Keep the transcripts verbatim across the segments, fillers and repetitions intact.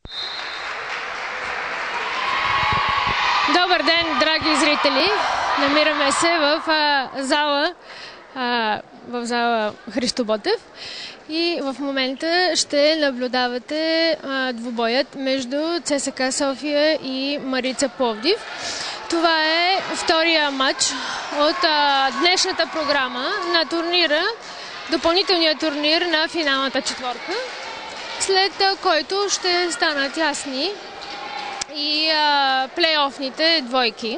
Добър ден, драги зрители! Намираме се в а, зала, а, в зала Христо Ботев и в момента ще наблюдавате а, двубоят между ЦСКА София и Марица Пловдив. Това е втория матч от а, днешната програма на турнира, допълнителния турнир на финалната четворка, след а, който ще станат ясни и а, плейофните двойки.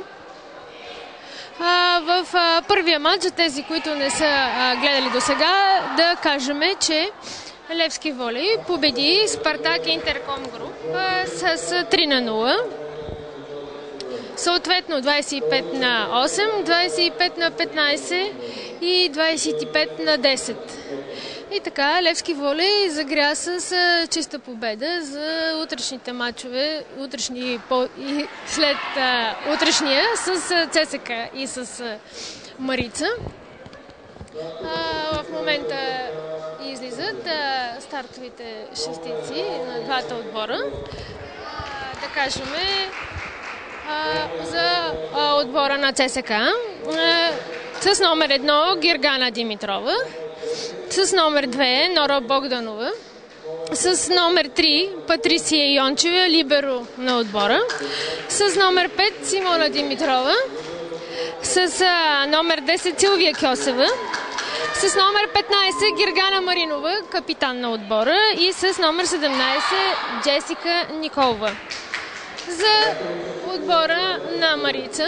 А, в а, първия матч, за тези, които не са а, гледали до сега, да кажем, че Левски Волей победи Спартак Интерком Груп а, с три на нула. Съответно двадесет и пет на осем, двадесет и пет на петнадесет и двадесет и пет на десет. И така, Левски Волей загря с а, чиста победа за утрешните матчове, утрешни по, и след а, утрешния с а, ЦСКА и с а, Марица. А, в момента излизат а, стартовите шестици на двата отбора. А, да кажем а, за а, отбора на ЦСКА а, с номер едно Гергана Димитрова, с номер две Нора Богданова, с номер три Патрисия Йончева, либеро на отбора, с номер пет Симона Димитрова, с а, номер десет Силвия Кьосева, с номер петнадесет Гергана Маринова, капитан на отбора, и с номер седемнадесет Джесика Николова. За отбора на Марица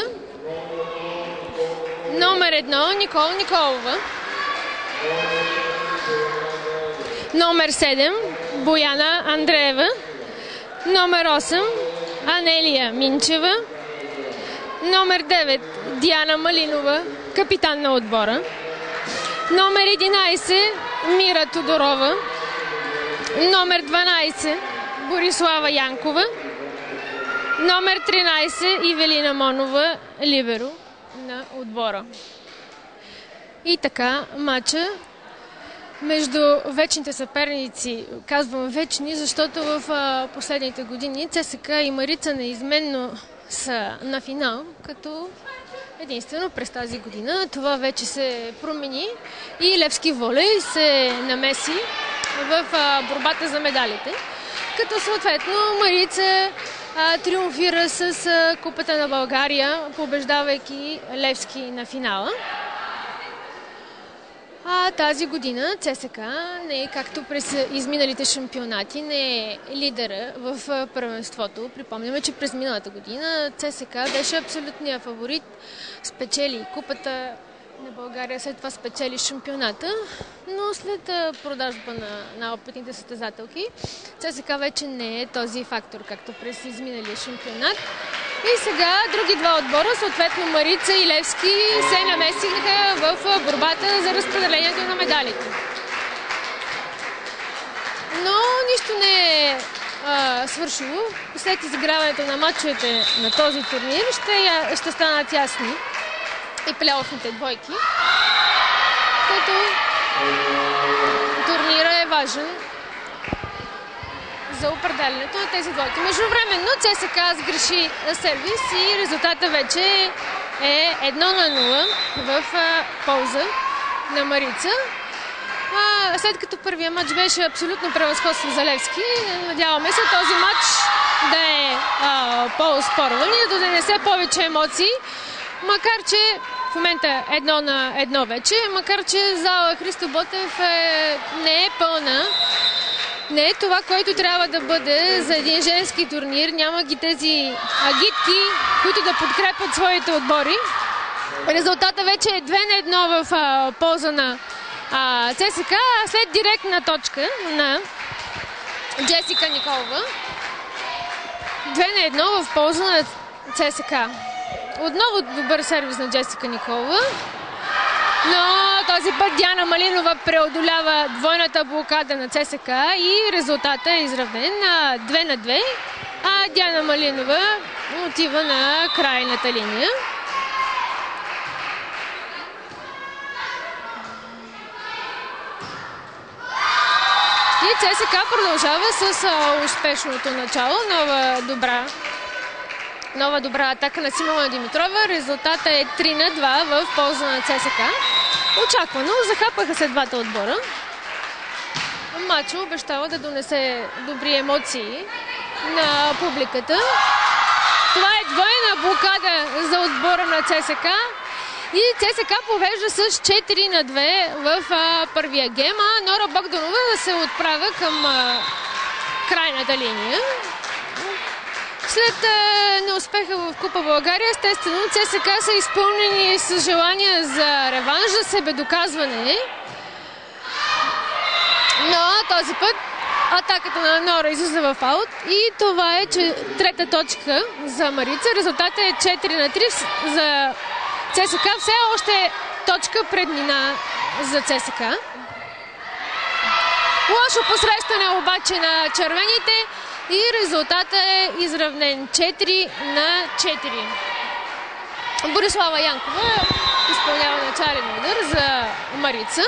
номер едно Никола Николова, номер седем Бояна Андреева, номер осем Анелия Минчева, номер девет Диана Малинова, капитан на отбора, номер единадесет Мира Тодорова, номер дванадесет Борислава Янкова, номер тринадесет Ивелина Монова, либеро на отбора. И така, матча между вечните съперници, казвам вечни, защото в а, последните години ЦСКА и Марица неизменно са на финал, като единствено през тази година това вече се промени и Левски Волей се намеси в а, борбата за медалите, като съответно Марица а, триумфира с а, Купата на България, побеждавайки Левски на финала. А тази година ЦСКА не е както през изминалите шампионати, не е лидера в първенството. Припомняме, че през миналата година ЦСКА беше абсолютният фаворит, спечели Купата на България, след това спечели шампионата, но след продажба на, на опитните състезателки ЦСКА вече не е този фактор, както през изминалия шампионат. И сега други два отбора, съответно Марица и Левски, се намесиха в борбата за разпределението на медалите. Но нищо не е а, свършило. След изиграването на матчовете на този турнир ще, ще станат ясни и плейофните двойки, като турнира е важен за определенето на тези двойки. Междувременно ЦСКА сгреши сервис и резултата вече е едно на нула в а, полза на Марица. А, след като първият матч беше абсолютно превъзходство за Левски, надяваме се този матч да е по-оспорван и да донесе повече емоции, макар че в момента едно на едно вече, макар че зала Христо Ботев е, не е пълна. Не е това, което трябва да бъде за един женски турнир. Няма ги тези агитки, които да подкрепят своите отбори. Резултата вече е две на едно в а, полза на а, ЦСКА, след директна точка на Джесика Николова. две на едно в полза на ЦСКА. Отново добър сервис на Джесика Николова. Но този път Диана Малинова преодолява двойната блокада на ЦСКА и резултатът е изравнен на две на две, а Диана Малинова отива на крайната линия. И ЦСКА продължава с а, успешното начало. Нова добра, нова добра атака на Симона Димитрова. Резултата е три на два в полза на ЦСКА. Очаквано, захапаха се двата отбора. Матчът обещава да донесе добри емоции на публиката. Това е двойна блокада за отбора на ЦСКА. И ЦСКА повежда с четири на две в а, първия гейм, а Нора Богданова да се отправя към а, крайната линия. След а, неуспеха в Купа България, естествено ЦСКА са изпълнени с желание за реванш, за себедоказване. Но този път атаката на Нора излиза в аут и това е, че трета точка за Марица. Резултатът е четири на три за ЦСКА. Все още точка преднина за ЦСКА. Лошо посрещане обаче на червените и резултатът е изравнен четири на четири. Борислава Янкова изпълнява начален удар за Марица.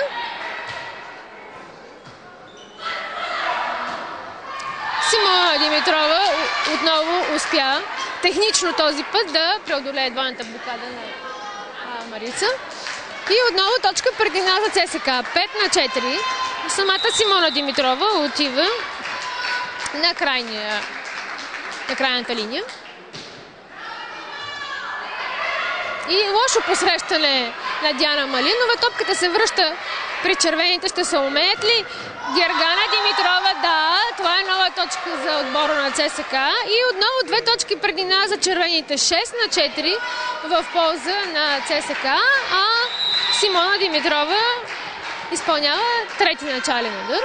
Симона Димитрова отново успя технично този път да преодолее двойната блокада на а, Марица. И отново точка предина за ЦСКА. пет на четири. Самата Симона Димитрова отива на, крайния, на крайната линия. И лошо посрещане на Диана Малинова. Топката се връща при червените. Ще се умеят ли? Гергана Димитрова, да, това е нова точка за отбора на ЦСКА. И отново две точки преднина за червените. шест на четири в полза на ЦСКА. А Симона Димитрова изпълнява трети начален удар.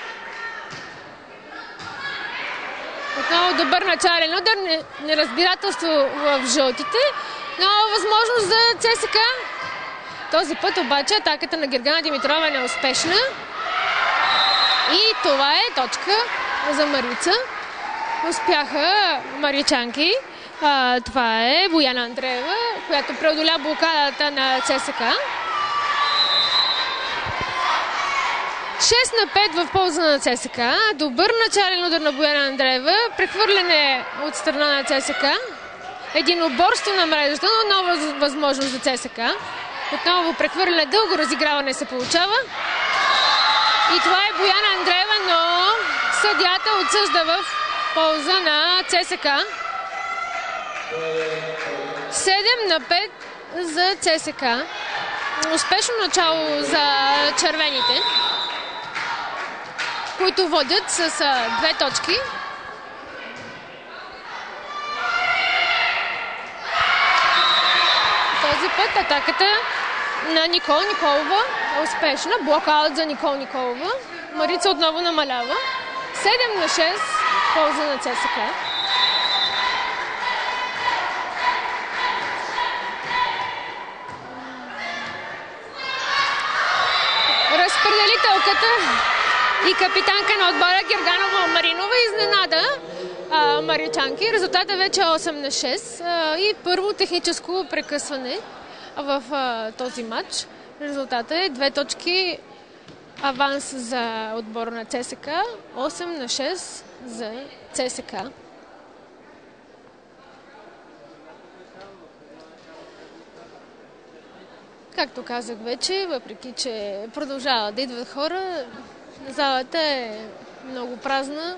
Отново добър начален удар. Неразбирателство в жълтите. Нова възможност за ЦСКА. Този път обаче атаката на Гергана Димитрова е неуспешна. И това е точка за Марица. Успяха маричанки. А, това е Бояна Андреева, която преодоля блокадата на ЦСКА. шест на пет в полза на ЦСКА. Добър начален удар на Бояна Андреева. Прехвърляне от страна на ЦСКА. Единоборство на мрежата, но нова възможност за ЦСКА. Отново прехвърляне, дълго разиграване се получава. И това е Бояна Андреева, но съдията отсъжда в полза на ЦСКА. седем на пет за ЦСКА. Успешно начало за червените, които водят с две точки. Този път атаката на Никол Николова е успешна. Блокаут за Никол Николова. Марица отново намалява. седем на шест в полза на ЦСКА. Разпределителката и капитанка на отбора Герганова Маринова изненада а, маричанки. Резултатът вече е осем на шест а, и първо техническо прекъсване в а, този матч. Резултатът е две точки аванс за отбора на ЦСКА, осем на шест за ЦСКА. Както казах вече, въпреки че продължават да идват хора, залата е много празна.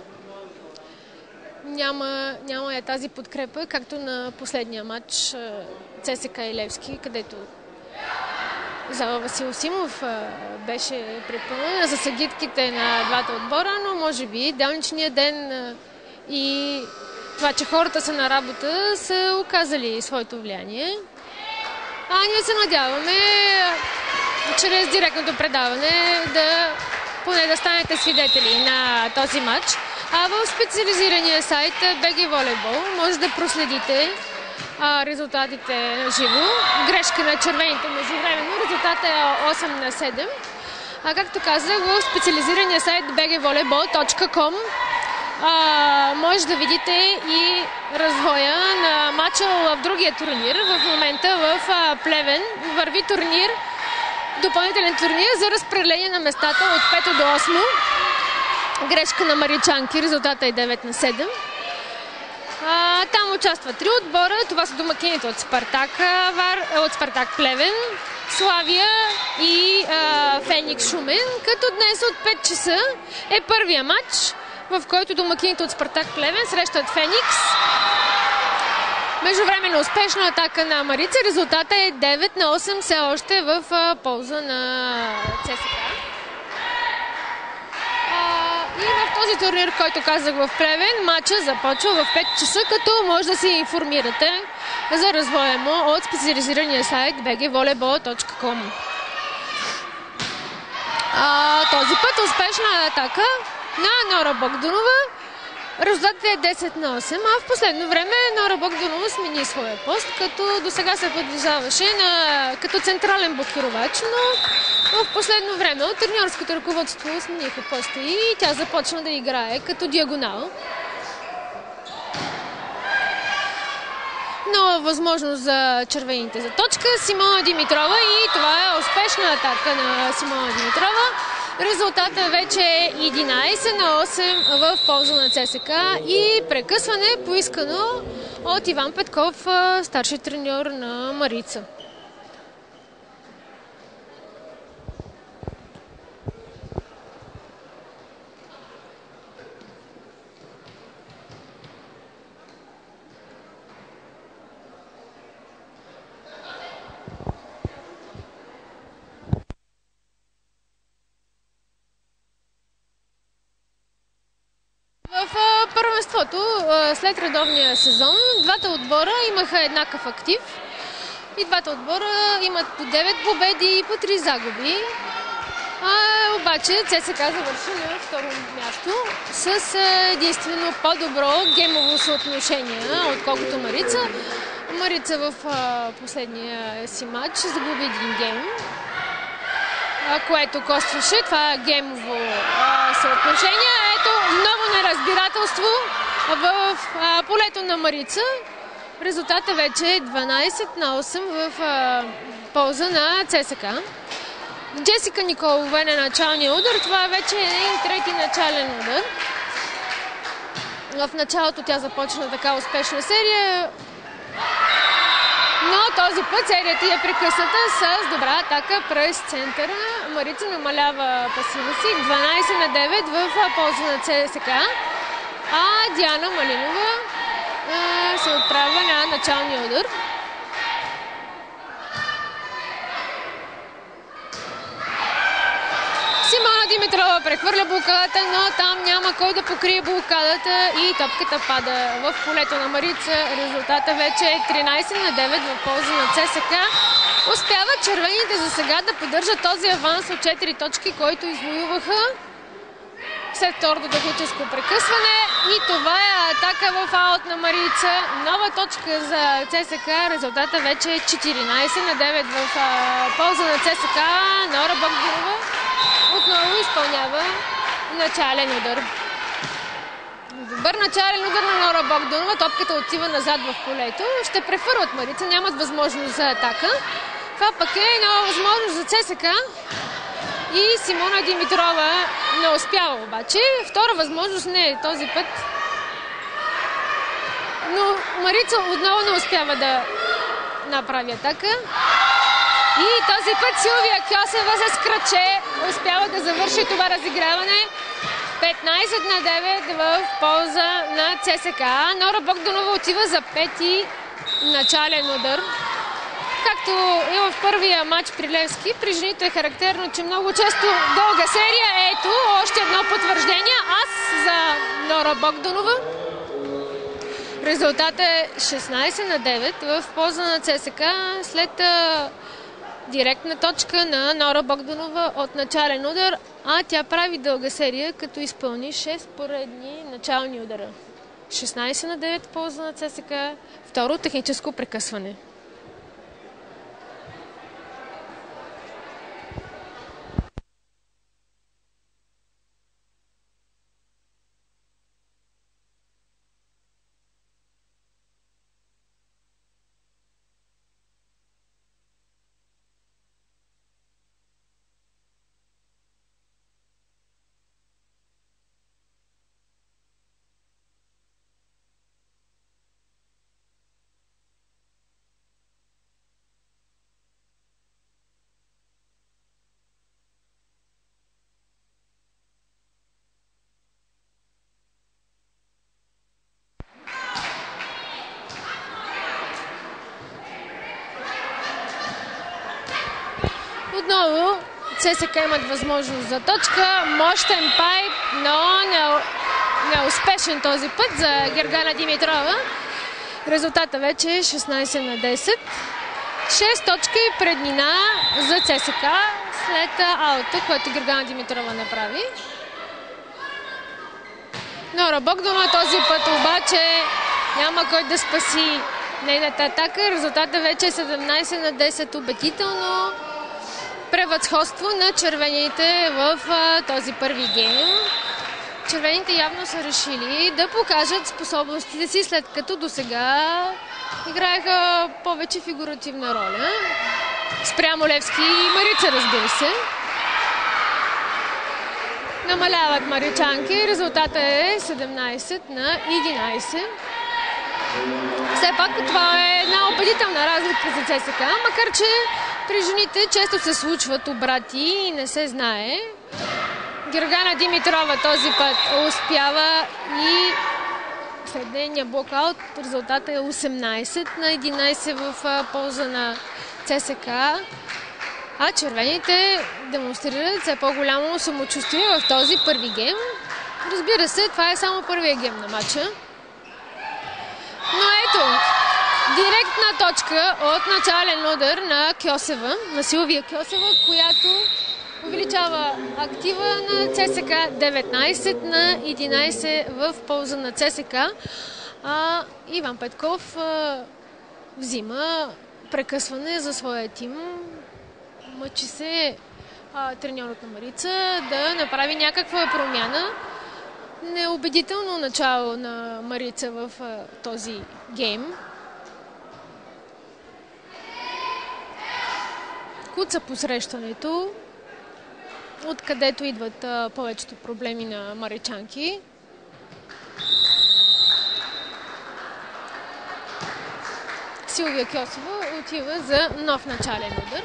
Няма, няма е тази подкрепа, както на последния матч ЦСКА и Левски, където зала Васил Симов беше препълнена за съгитките на двата отбора, но може би делничният ден и това, че хората са на работа, са оказали своето влияние. А ние се надяваме чрез директното предаване да поне да станете свидетели на този матч. А в специализирания сайт би джи Волейбол може да проследите а, резултатите на живо. Грешка на червените междувременно. Резултатът е осем на седем. А както казах, в специализирания сайт би джи волейбол точка ком а, може да видите и развоя на матча в другия турнир. В момента в а, Плевен върви турнир, допълнителен турнир за разпределение на местата от пето до осмо. грешка на маричанки, резултата е девет на седем. А, там участват три отбора. Това са домакините от Спартак, Вар, от Спартак Плевен, Славия и а, Феникс Шумен, като днес от пет часа е първия матч, в който домакините от Спартак Плевен срещат Феникс. Междувременно успешна атака на Марица. Резултата е девет на осем, все още в а, полза на ЦСКА. И в този турнир, който казах в Плевен, матча започва в пет часа, като може да се информирате за развоя му от специализирания сайт би джи волейбол точка ком. Този път успешна атака на Нора Богданова. Резултатът е десет на осем, а в последно време Нора Богданова смени своя пост, като досега се подвижаваше на, като централен блокировач, но в последно време от треньорското ръководство смениха поста и тя започна да играе като диагонал. Нова възможност за червените за точка. Симона Димитрова, и това е успешна атака на Симона Димитрова. Резултатът вече е единайсет на осем в полза на ЦСКА и прекъсване поискано от Иван Петков, старши треньор на Марица. В първенството, след редовния сезон, двата отбора имаха еднакъв актив и двата отбора имат по девет победи и по три загуби. А, обаче ЦСКА завърши на второ място с единствено по-добро геймово съотношение, отколкото Марица. Марица в последния си матч загуби един гейм, което костваше това геймово съотношение. Ето, много неразбирателство в а, полето на Марица. Резултатът вече е дванайсет на осем в а, полза на ЦСКА. Джесика Николова е на началния удар. Това вече е един трети начален удар. В началото тя започна така успешна серия, но този път серията е прекъсната с добра атака през центъра. Марица намалява пасива си дванайсет на девет в полза на ЦСКА, а Диана Малинова а, се отправя на началния удар. Симона Димитрова прехвърля блокадата, но там няма кой да покрие блокадата и топката пада в полето на Марица. Резултата вече е тринайсет на девет в полза на ЦСКА. Успяват червените за сега да поддържат този аванс от четири точки, който извоюваха след второто техническо прекъсване. И това е атака в аут на Марица. Нова точка за ЦСКА. Резултата вече е четиринайсет на девет в полза на ЦСКА. Нора Богданова отново изпълнява начален удар. Добър начален удар на Нора Богданова. Топката отива назад в полето. Ще префърват Марица. Нямат възможност за атака. Това пък е нова възможност за ЦСКА. И Симона Димитрова не успява обаче. Втора възможност не е този път. Но Марица отново не успява да направи атака. И този път Силвия Кьосева с кръче успява да завърши това разиграване. петнайсет на девет в полза на ЦСКА. Нора Богданова отива за пети начален удар. Както и в първия матч при Левски, при жените е характерно, че много често дълга серия. Ето, още едно потвърждение. Аз за Нора Богданова. Резултатът е шестнайсет на девет в полза на ЦСКА след директна точка на Нора Богданова от начален удар, а тя прави дълга серия, като изпълни шест поредни начални удара. шестнайсет на девет в полза на ЦСКА, второ техническо прекъсване. ЦСКА имат възможност за точка. Мощен пайп, но неуспешен този път за Гергана Димитрова. Резултата вече е шестнайсет на десет. шест точки преднина за ЦСКА след аута, което Гергана Димитрова направи. Нора Богданова този път обаче няма кой да спаси нейната атака. Резултата вече е седемнайсет на десет. Убедително превъзходство на червените в а, този първи гейм. Червените явно са решили да покажат способностите си, след като досега играеха повече фигуративна роля. Спрямо Левски и Марица, разбира се. Намаляват маричанки. Резултата е седемнайсет на единайсет. Все пак това е една убедителна разлика за ЦСКА, макар че при жените често се случват обрати и не се знае. Гергана Димитрова този път успява и след нейния блокаут резултата е осемнайсет на единайсет в полза на ЦСКА. А червените демонстрират все по-голямо самочувствие в този първи гейм. Разбира се, това е само първия гейм на матча. Но ето, директна точка от начален удар на Кьосева, на Силвия Кьосева, която увеличава актива на ЦСКА. деветнайсет на единайсет в полза на ЦСКА. А Иван Петков а, взима прекъсване за своя тим. Мъчи се а, треньорът на Марица да направи някаква промяна. Неубедително начало на Марица в а, този гейм. Куца посрещането, откъдето идват а, повечето проблеми на маричанки. Силвия Кьосева отива за нов начален удар.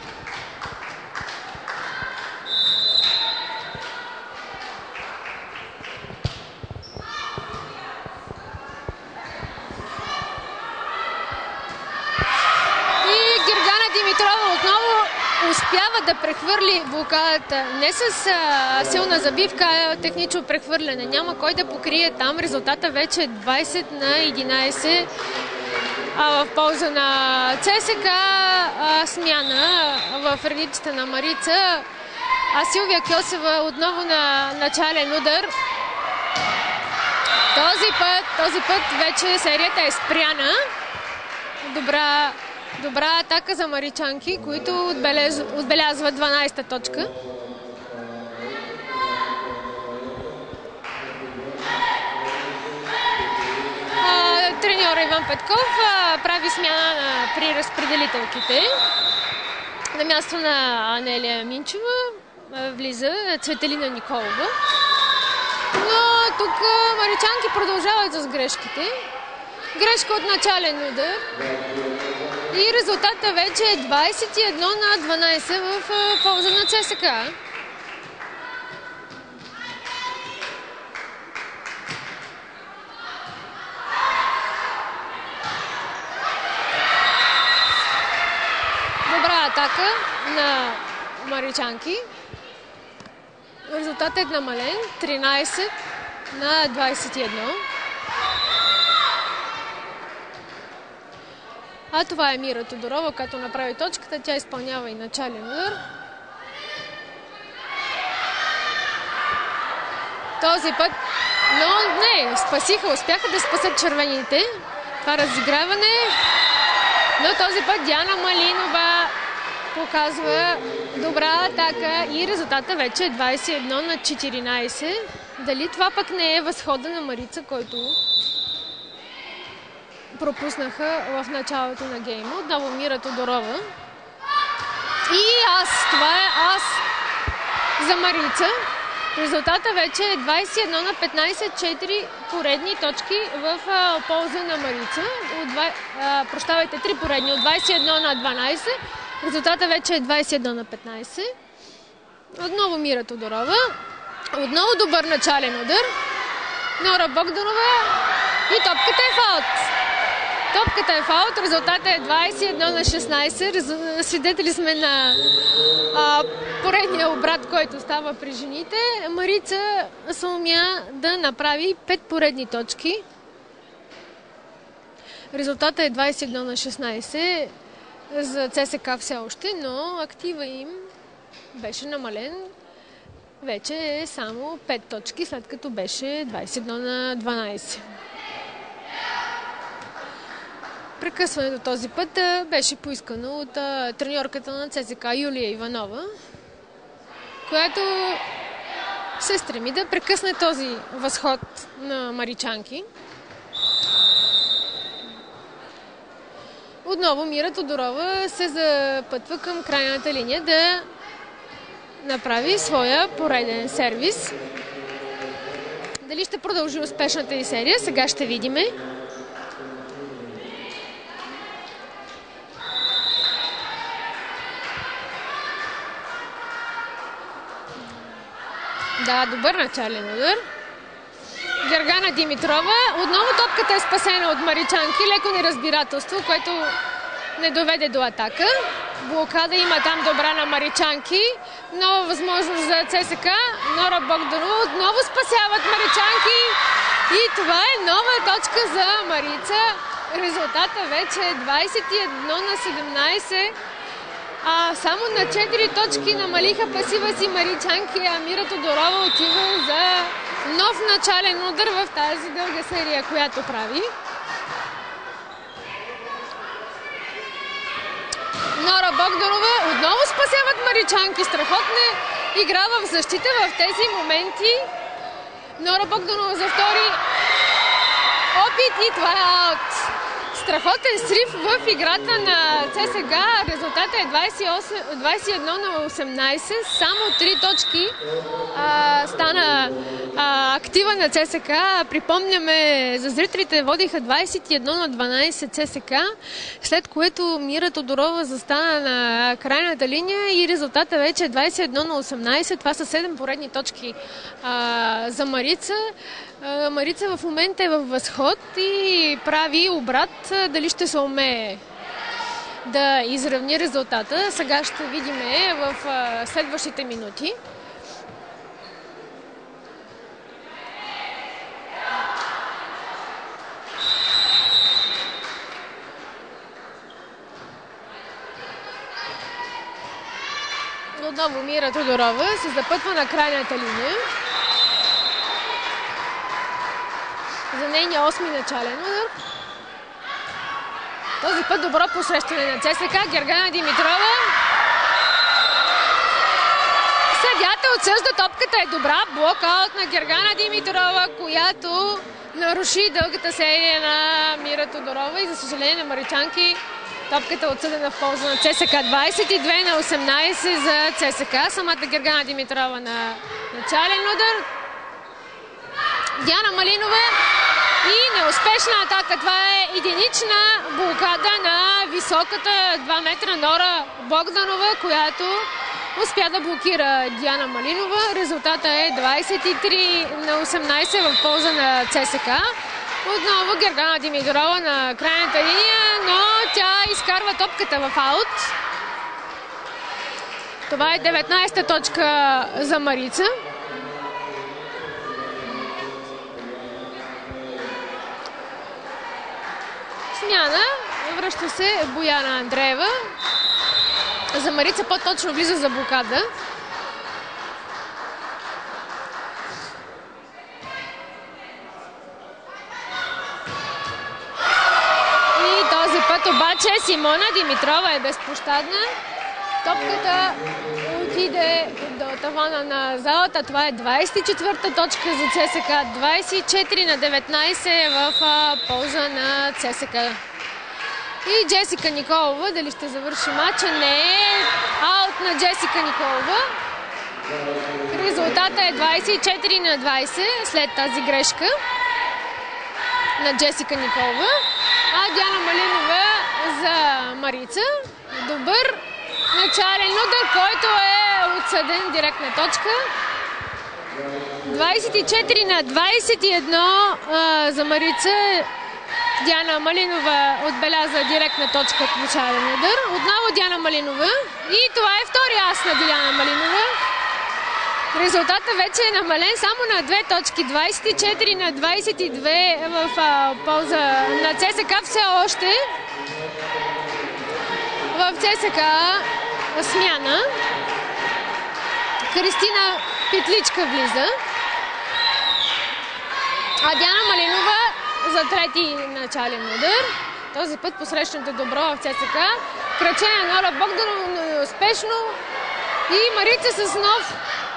Успява да прехвърли блокадата не с а, силна забивка, а технично прехвърляне. Няма кой да покрие там. Резултата вече е двайсет на единайсет а, в полза на ЦСКА. А, смяна в редиците на Марица. А Силвия Кьосева отново на начален удар. Този път, този път вече серията е спряна. Добра Добра атака за маричанки, които отбелязват дванайсета точка. Треньор Иван Петков а, прави смяна на, при разпределителките. На място на Анелия Минчева а, влиза Цветелина Николова. Но тук а, маричанки продължават с грешките. Грешка от начален удар. И резултата вече е двайсет и едно на дванайсет в полза на ЦСКА. Добра атака на маричанки. Резултатът е намален. тринайсет на двайсет и едно. А това е Мира Тодорова, като направи точката. Тя изпълнява и начален удар. Този път, но не, спасиха, успяха да спасат червените. Това разиграване. Но този път Диана Малинова показва добра атака и резултата вече е двайсет и едно на четиринайсет. Дали това пък не е възхода на Марица, който пропуснаха в началото на гейма. Отново Мира Тодорова. И аз. Това е аз за Марица. Резултата вече е двайсет и едно на петнайсет. четири поредни точки в а, полза на Марица. От два, а, прощавайте, три поредни. От двайсет и едно на дванайсет. Резултата вече е двайсет и едно на петнайсет. Отново Мира Тодорова. Отново добър начален удар. Нора Богданова. И топката е в аут. Топката е в аут, резултата е двадесет и едно на шестнадесет. Свидетели сме на а, поредния обрат, който става при жените. Марица съумя да направи пет поредни точки. Резултата е двадесет и едно на шестнадесет за ЦСКА все още, но актива им беше намален. Вече е само пет точки, след като беше двадесет и едно на дванадесет. Прекъсването този път беше поискано от треньорката на ЦСКА Юлия Иванова, която се стреми да прекъсне този възход на маричанки. Отново Мира Тодорова се запътва към крайната линия да направи своя пореден сервис. Дали ще продължи успешната и серия, сега ще видим. Да, добър начален удар. Гергана Димитрова. Отново топката е спасена от маричанки. Леко неразбирателство, което не доведе до атака. Блокада има там добра на маричанки. Нова възможност за ЦСКА. Нора Богданова отново спасяват маричанки. И това е нова точка за Марица. Резултата вече е двадесет и едно на седемнадесет. А само на четири точки намалиха пасива си маричанки, а Мира Тодорова отива за нов начален удар в тази дълга серия, която прави. Нора Богданова отново спасяват маричанки. Страхотна игра в защита в тези моменти. Нора Богданова за втори опит и това е аут. Страхотен срив в играта на ЦСКА. Резултатът е двадесет и едно на осемнадесет. Само три точки а, стана а, актива на ЦСКА. Припомняме, за зрителите водиха двадесет и едно на дванадесет ЦСКА, след което Мира Тодорова застана на крайната линия и резултатът вече е двадесет и едно на осемнадесет. Това са седем поредни точки а, за Марица. Марица в момента е във възход и прави обрат. Дали ще се умее да изравни резултата, сега ще видим в следващите минути. Отново Мира Тодорова се запътва на крайната линия. За нейния осми начален удар. Този път добро посрещане на ЦСКА. Гергана Димитрова. Съдията отсъжда, топката е добра. Блокаут на Гергана Димитрова, която наруши дългата серия на Мира Тодорова и за съжаление на маричанки топката е отсъдена в полза на ЦСКА. двадесет и две на осемнадесет за ЦСКА. Самата Гергана Димитрова на начален удар. Диана Малинова и неуспешна атака. Това е единична блокада на високата два метра Нора Богданова, която успя да блокира Диана Малинова. Резултата е двадесет и три на осемнадесет в полза на ЦСКА. Отново Гергана Димитрова на крайната линия, но тя изкарва топката в аут. Това е деветнадесета точка за Марица. Смяна. Връща се Бояна Андреева. За Марица по-точно влиза за блокада. И този път обаче Симона Димитрова е безпощадна. Топката отиде до тавана на залата. Това е двадесет и четвърта точка за ЦСКА. двадесет и четири на деветнадесет в полза на ЦСКА. И Джесика Николова, дали ще завърши матча? Не е. Аут на Джесика Николова. Резултата е двадесет и четири на двадесет след тази грешка на Джесика Николова. А Диана Малинова за Марица. Добър начален удар, който е отсъден, директна точка. двадесет и четири на двадесет и едно а, за Марица. Диана Малинова отбеляза директна точка от начален удар. Отново Диана Малинова. И това е втория ас на Диана Малинова. Резултатът вече е намален само на две точки. двадесет и четири на двадесет и две в а, полза на ЦСКА все още. В ЦСКА смяна. Кристина Петличка влиза. А Диана Малинова за трети начален удар. Този път посрещането добро в ЦСКА. Кръчение на Оля Богданова, но неуспешно. И Марица с нов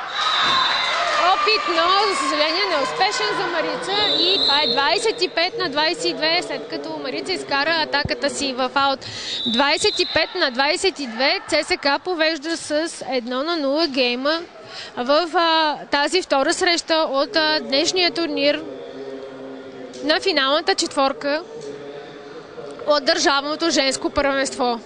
опит, но за съжаление неуспешен за Марица. И това е двадесет и пет на двадесет и две, след като Марица изкара атаката си в аут. двадесет и пет на двадесет и две, ЦСКА повежда с едно на нула гейма в а, тази втора среща от а, днешния турнир на финалната четворка от държавното женско първенство.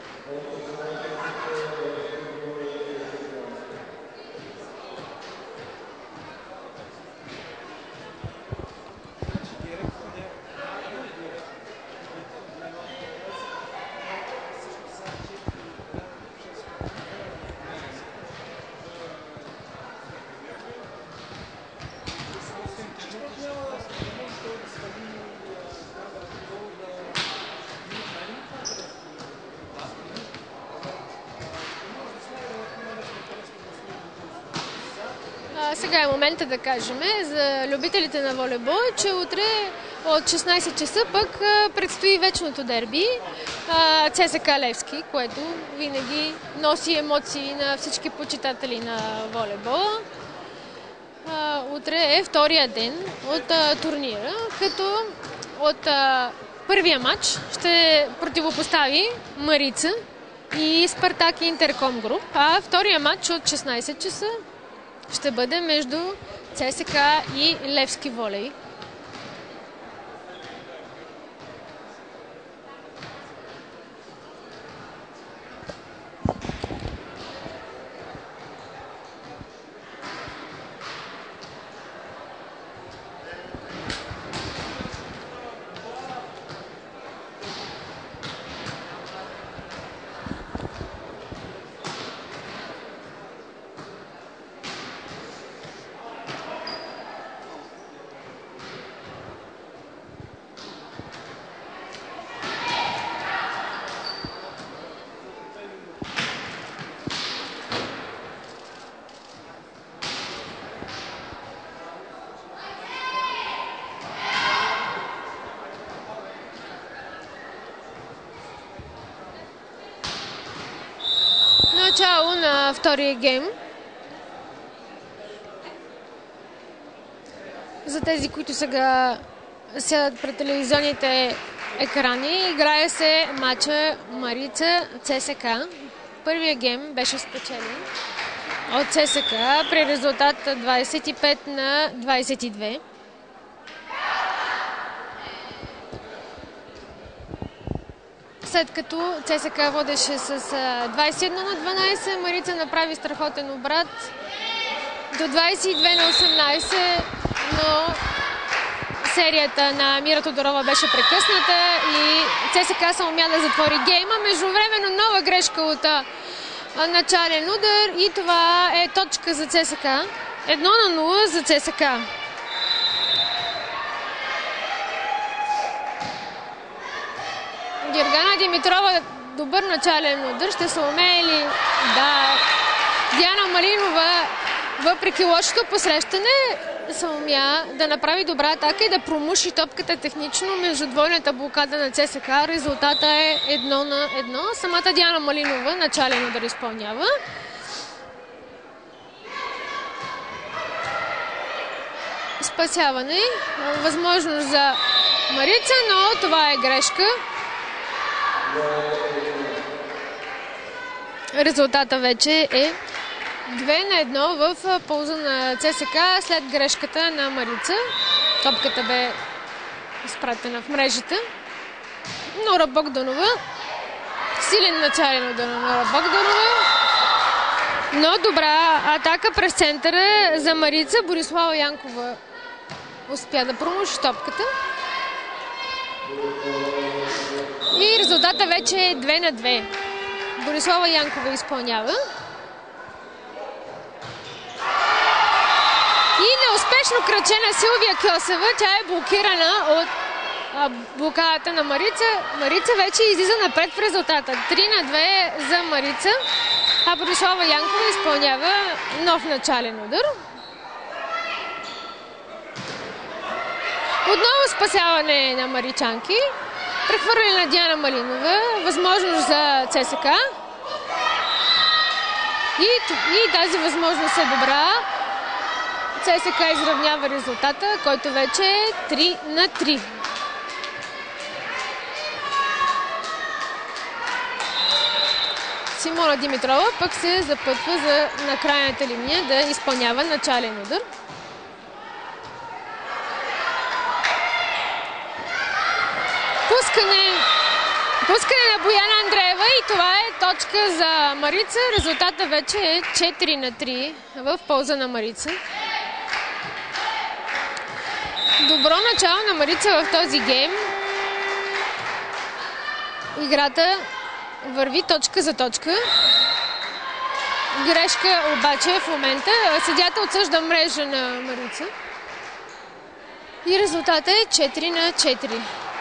Сега е момента да кажем за любителите на волейбол, че утре от шестнадесет часа пък предстои вечното дерби ЦСКА Левски, което винаги носи емоции на всички почитатели на волейбола. Утре е втория ден от турнира, като от първия матч ще противопостави Марица и Спартак Интерком Груп, а втория матч от шестнадесет часа ще бъде между ЦСКА и Левски волей. Начало на втория гейм. За тези, които сега седат пред телевизионните екрани, играе се матча Марица ЦСКА. Първият гейм беше спечелен от ЦСКА при резултат двадесет и пет на двадесет и две. След като ЦСКА водеше с двадесет и едно на дванадесет, Марица направи страхотен обрат до двадесет и две на осемнадесет, но серията на Мира Тодорова беше прекъсната и ЦСКА се умя да затвори гейма. Междувременно нова грешка от начален удар и това е точка за ЦСКА. едно на нула за ЦСКА. Гергана Димитрова, добър начален удар. Ще се умее ли? Да. Диана Малинова, въпреки лошото посрещане, се умя да направи добра атака и да промуши топката технично между двойната блокада на ЦСКА. Резултата е едно на едно. Самата Диана Малинова начален удар изпълнява. Спасяване. Възможност за Марица, но това е грешка. Резултата вече е две на едно в полза на ЦСКА след грешката на Марица. Топката бе изпратена в мрежата. Нора Богданова. Силен начален удар на Нора Богданова. Но добра атака през центъра за Марица. Борислава Янкова успя да промуши топката. И резултата вече е две на две. Борислава Янкова изпълнява. И неуспешно кръче на Силвия Кьосева. Тя е блокирана от а, блокадата на Марица. Марица вече излиза напред в резултата. три на две за Марица. А Борислава Янкова изпълнява нов начален удар. Отново спасяване на маричанки. Прехвърляне на Диана Малинова. Възможност за ЦСК. И, и тази възможност е добра. ЦСК изравнява резултата, който вече е три на три. Симона Димитрова пък се запътва за на крайната линия да изпълнява начален удар. Пускане, пускане на Бояна Андреева и това е точка за Марица. Резултата вече е четири на три в полза на Марица. Добро начало на Марица в този гейм. Играта върви точка за точка. Грешка обаче в момента. Съдията отсъжда мрежа на Марица. И резултата е четири на четири.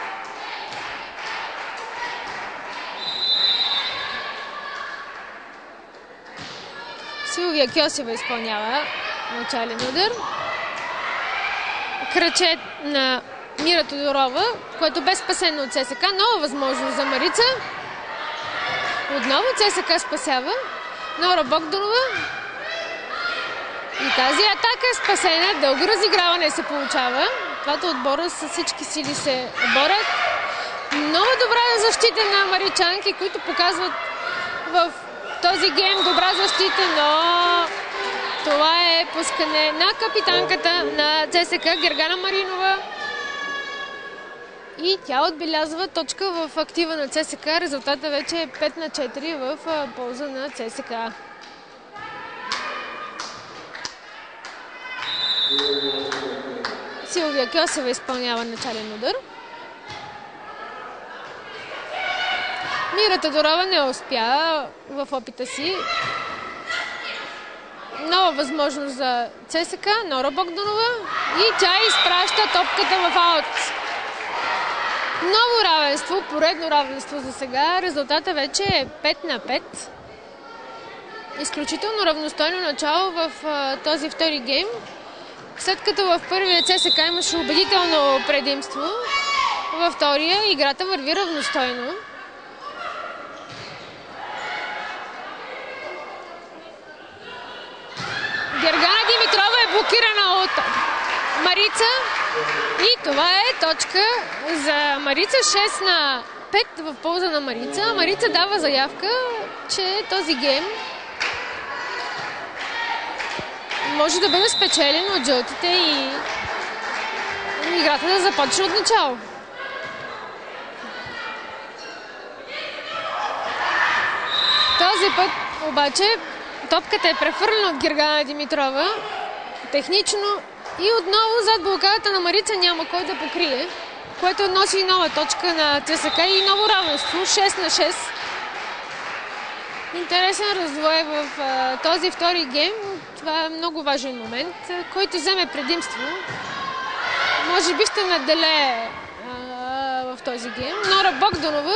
Силвия Кьосева изпълнява начален удар. Кръче на Мира Тодорова, което бе спасено от ЦСКА. Нова възможност за Марица. Отново ЦСКА спасява. Нора Богданова. И тази атака е спасена. Дълго разиграване се получава. Двата отбора с всички сили се борят. Много добра защита на маричанки, които показват в този гейм добра защита, но това е пускане на капитанката на ЦСКА Гергана Маринова. И тя отбелязва точка в актива на ЦСКА. Резултата вече е пет на четири в полза на ЦСКА. Силвия Кьосева изпълнява начален удар. Мира Тодорова не успя в опита си. Нова възможност за ЦСКА, Нора Богданова. И тя изпраща топката в аут. Ново равенство, поредно равенство за сега. Резултата вече е пет на пет. Изключително равностойно начало в а, този втори гейм. След като в първия ЦСКА имаше убедително предимство, във втория играта върви равностойно. Гергана Димитрова е блокирана от Марица и това е точка за Марица. шест на пет в полза на Марица. Марица дава заявка, че този гейм може да бъде спечелен от жълтите и играта да започне от начало. Този път обаче топката е прехвърлена от Гергана Димитрова технично и отново зад блокадата на Марица няма кой да покрие, което носи нова точка на ЦСКА и ново равенство, шест на шест. Интересен раздвой в а, този втори гейм. Това е много важен момент, който вземе предимство. Може би ще наделее а, в този гейм. Нора Богданова.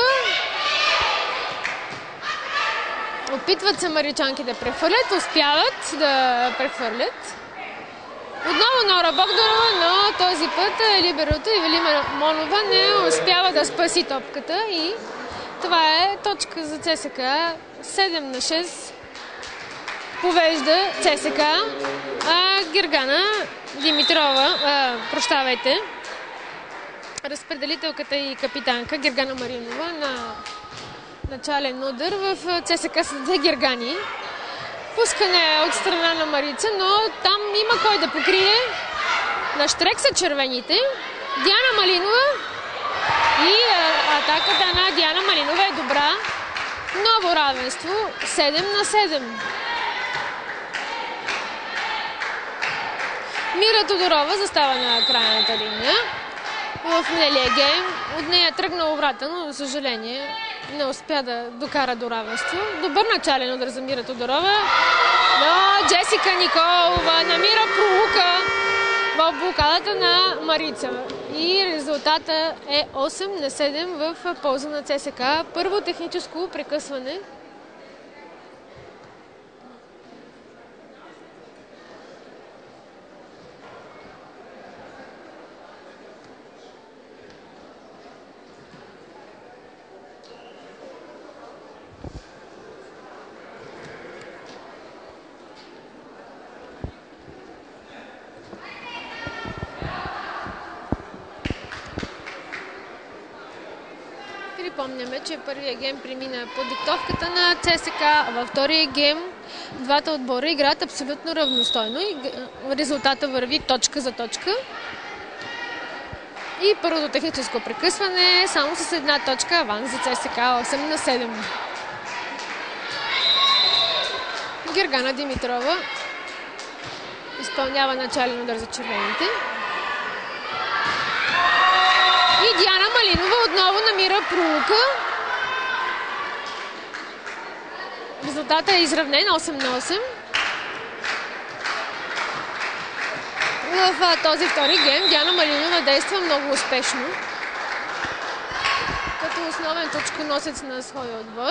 Опитват се маричанки да прехвърлят, успяват да прехвърлят. Отново Нора Богданова, но този път либерото Ивелина Монова не успява да спаси топката и това е точка за ЦСКА. седем на шест повежда ЦСКА, а Гергана Димитрова, а, прощавайте, разпределителката и капитанка Гергана Маринова на начален удар в ЦСКА с две Гергани. Пускане от страна на Марица, но там има кой да покрие. На щрек са червените. Диана Малинова и а, атаката на Диана Малинова е добра. Ново равенство, седем на седем. Мира Тодорова застава на крайната линия. в миналия гейм. От нея тръгна обрата, но за съжаление не успя да докара до равенство. Добър начален удар за Мира Тодорова, но Джесика Николова намира пролука в блокадата на Марица. И резултата е осем на седем в полза на ЦСКА. Първо техническо прекъсване. Припомняме, че първият гейм премина под диктовката на ЦСКА, а във втория гейм двата отбора играят абсолютно равностойно и резултата върви точка за точка. И първото техническо прекъсване само с една точка аванс за ЦСКА, осем на седем. Гергана Димитрова изпълнява начален удар за червените. И Диана Малинова отново намира пролука. Резултатът е изравнен осем на осем. В този втори гейм Диана Малинова действа много успешно като основен точконосец на своя отбор.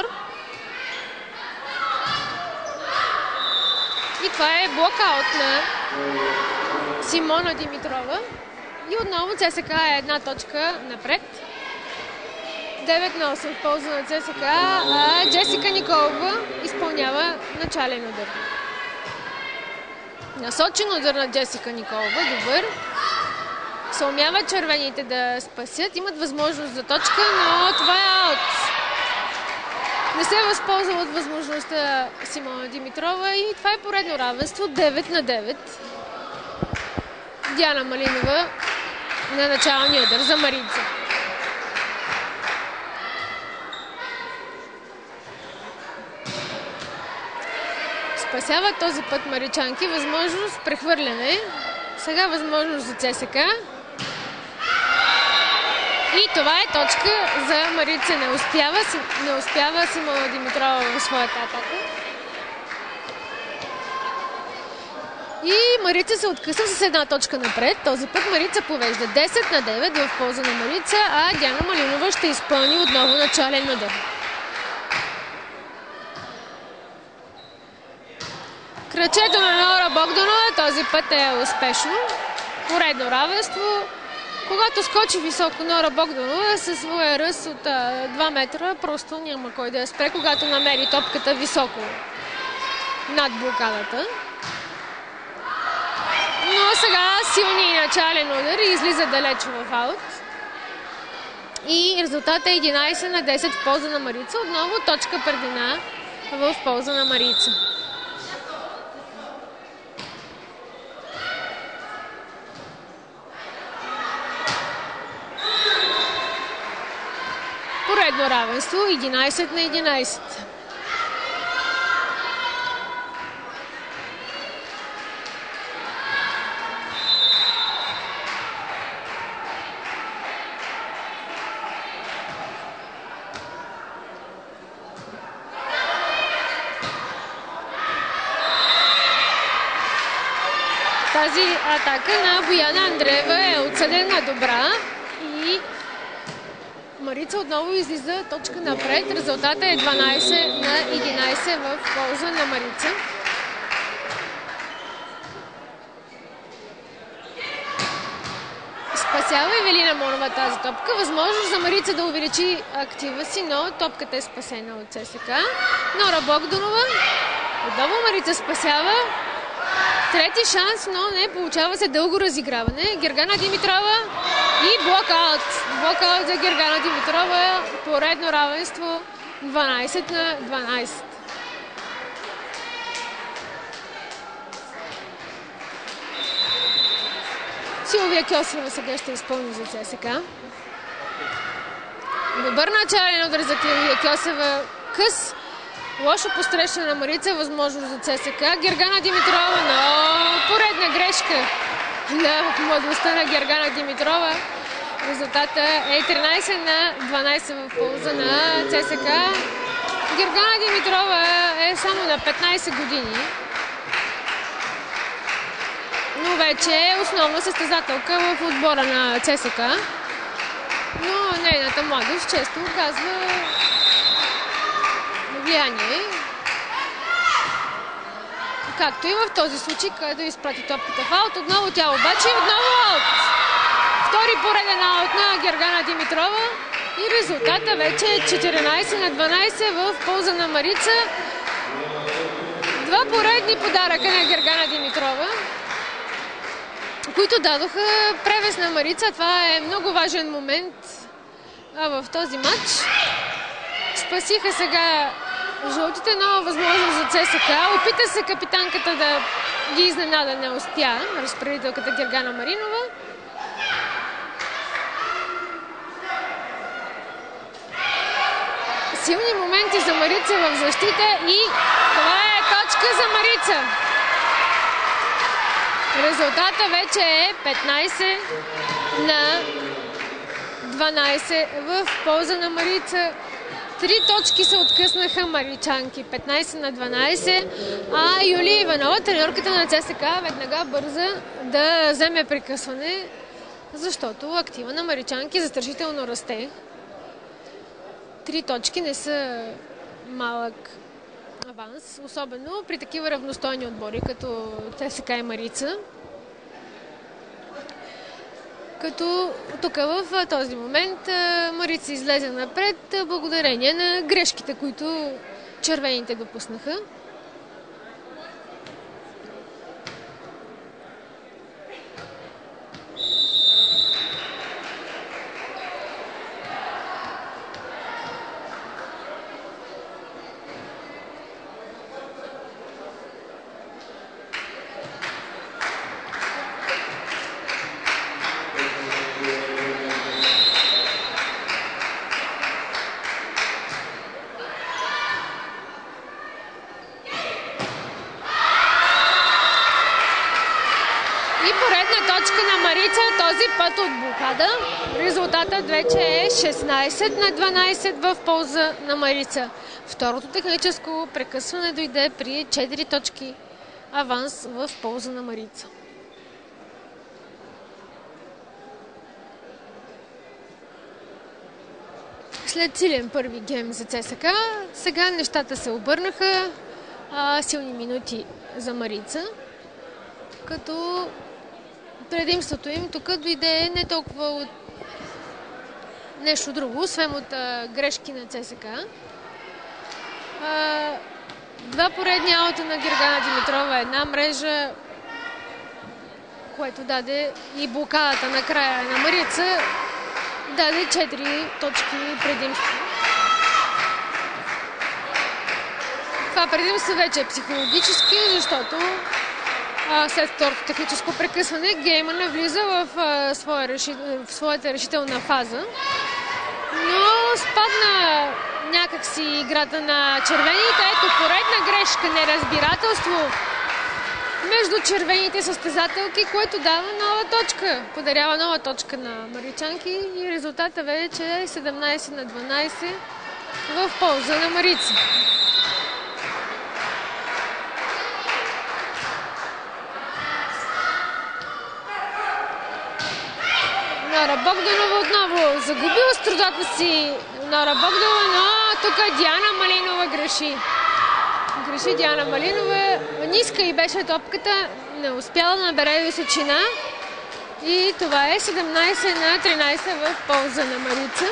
И това е блокаут на Симона Димитрова. И отново ЦСКА е една точка напред. девет на осем в полза на ЦСКА, а Джесика Николова изпълнява начален удар. Насочен удар на Джесика Николова, добър. Съумяват червените да спасят, имат възможност за точка, но това е аут. Не се е възползвал от възможността Симона Димитрова и това е поредно равенство, девет на девет. Диана Малинова на началния удар за Марица. Спасяват този път маричанки. Възможност прехвърляне. Сега възможност за ЦСКА. И това е точка за Марица. Не успява, не успява Симона Димитрова в своята атака. И Марица се откъсва с една точка напред. Този път Марица повежда десет на девет в полза на Марица, а Диана Малинова ще изпълни отново начален удар. Кръчето на Нора Богданова този път е успешно. Поредно равенство. Когато скочи високо Нора Богданова със своя ръст от два метра, просто няма кой да я спре, когато намери топката високо над блокадата. Но сега силния начален удар и излиза далеч в аут. И резултатът е единайсет на десет в полза на Марица. Отново точка предина в полза на Марица. Поредно равенство, единайсет на единайсет. Тази атака на Бояна Андреева е отсъдена добра и Марица отново излиза точка напред. Резултатът е дванайсет на единайсет в полза на Марица. Спасява Евелина Монова тази топка. Възможност за Марица да увеличи актива си, но топката е спасена от ЦСКА. Нора Богданова. Отново Марица спасява. Трети шанс, но не получава се дълго разиграване. Гергана Димитрова и блокаут. Блокаут за Гергана Димитрова. Поредно равенство дванайсет на дванайсет. Силвия Кьосева сега ще изпълни за ЦСКА. Добър начален удар за Силвия Кьосева. Къс. Лошо посрещане на Марица, възможност за ЦСКА. Гергана Димитрова, но поредна грешка на младостта на Гергана Димитрова. Резултата е тринайсет на дванайсет в полза на ЦСКА. Гергана Димитрова е само на петнайсет години, но вече е основна състезателка в отбора на ЦСКА. Но нейната младост често оказва влияние. Както и в този случай, където изпрати топката в аут. Отново тя обаче и отново аут. Втори пореден аут на Гергана Димитрова. И резултата вече е четиринайсет на дванайсет в полза на Марица. Два поредни подаръка на Гергана Димитрова, които дадоха превес на Марица. Това е много важен момент в този матч. Спасиха сега жълтите, нова възможност за ЦСКА. Опита се капитанката да ги изненада, не успя. Разпределителката Гергана Маринова. Силни моменти за Марица в защита и това е точка за Марица. Резултата вече е петнайсет на дванайсет в полза на Марица. Три точки се откъснаха маричанки. петнайсет на дванайсет. А Юлия Иванова, треньорката на ЦСКА, веднага бърза да вземе прекъсване, защото актива на маричанки застрашително расте. Три точки не са малък аванс, особено при такива равностойни отбори, като ЦСКА и Марица. Като тук в този момент Марица излезе напред благодарение на грешките, които червените допуснаха. Този път от блокада. Резултатът вече е шестнайсет на дванайсет в полза на Марица. Второто техническо прекъсване дойде при четири точки аванс в полза на Марица. След силен първи гейм за ЦСКА, сега нещата се обърнаха. А, силни минути за Марица, като предимството им тук дойде не толкова от нещо друго, освен от а, грешки на ЦСКА. А, два поредни аута на Гергана Димитрова, една мрежа, което даде и блокадата на края на Марица, даде четири точки предимство. Това предимство вече е психологически, защото а, след второто техническо прекъсване гейма навлиза в, а, своя реши... в своята решителна фаза. Но спадна някакси играта на червените. Ето поредна грешка, неразбирателство между червените състезателки, което дава нова точка. Подарява нова точка на маричанки и резултата вече е седемнайсет на дванайсет в полза на Марица. Нора Богданова отново загуби остротата си. Нора Богданова, но тук Диана Малинова греши. Греши Диана Малинова. Ниска и беше топката. Не успяла да набере височина. И това е седемнайсет на тринайсет в полза на Марица.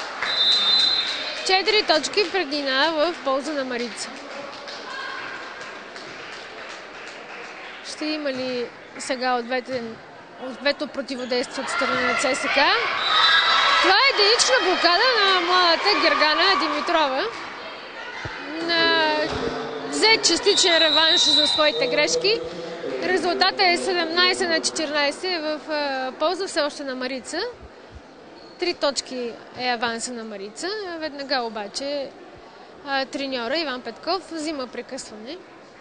Четири точки преднина в полза на Марица. Ще има ли сега ответен ответно противодействие от страна на ЦСКА? Това е единична блокада на младата Гергана Димитрова. На... Взе частичен реванш за своите грешки. Резултатът е седемнайсет на четиринайсет в полза все още на Марица. Три точки е аванса на Марица. Веднага обаче треньора Иван Петков взима прекъсване,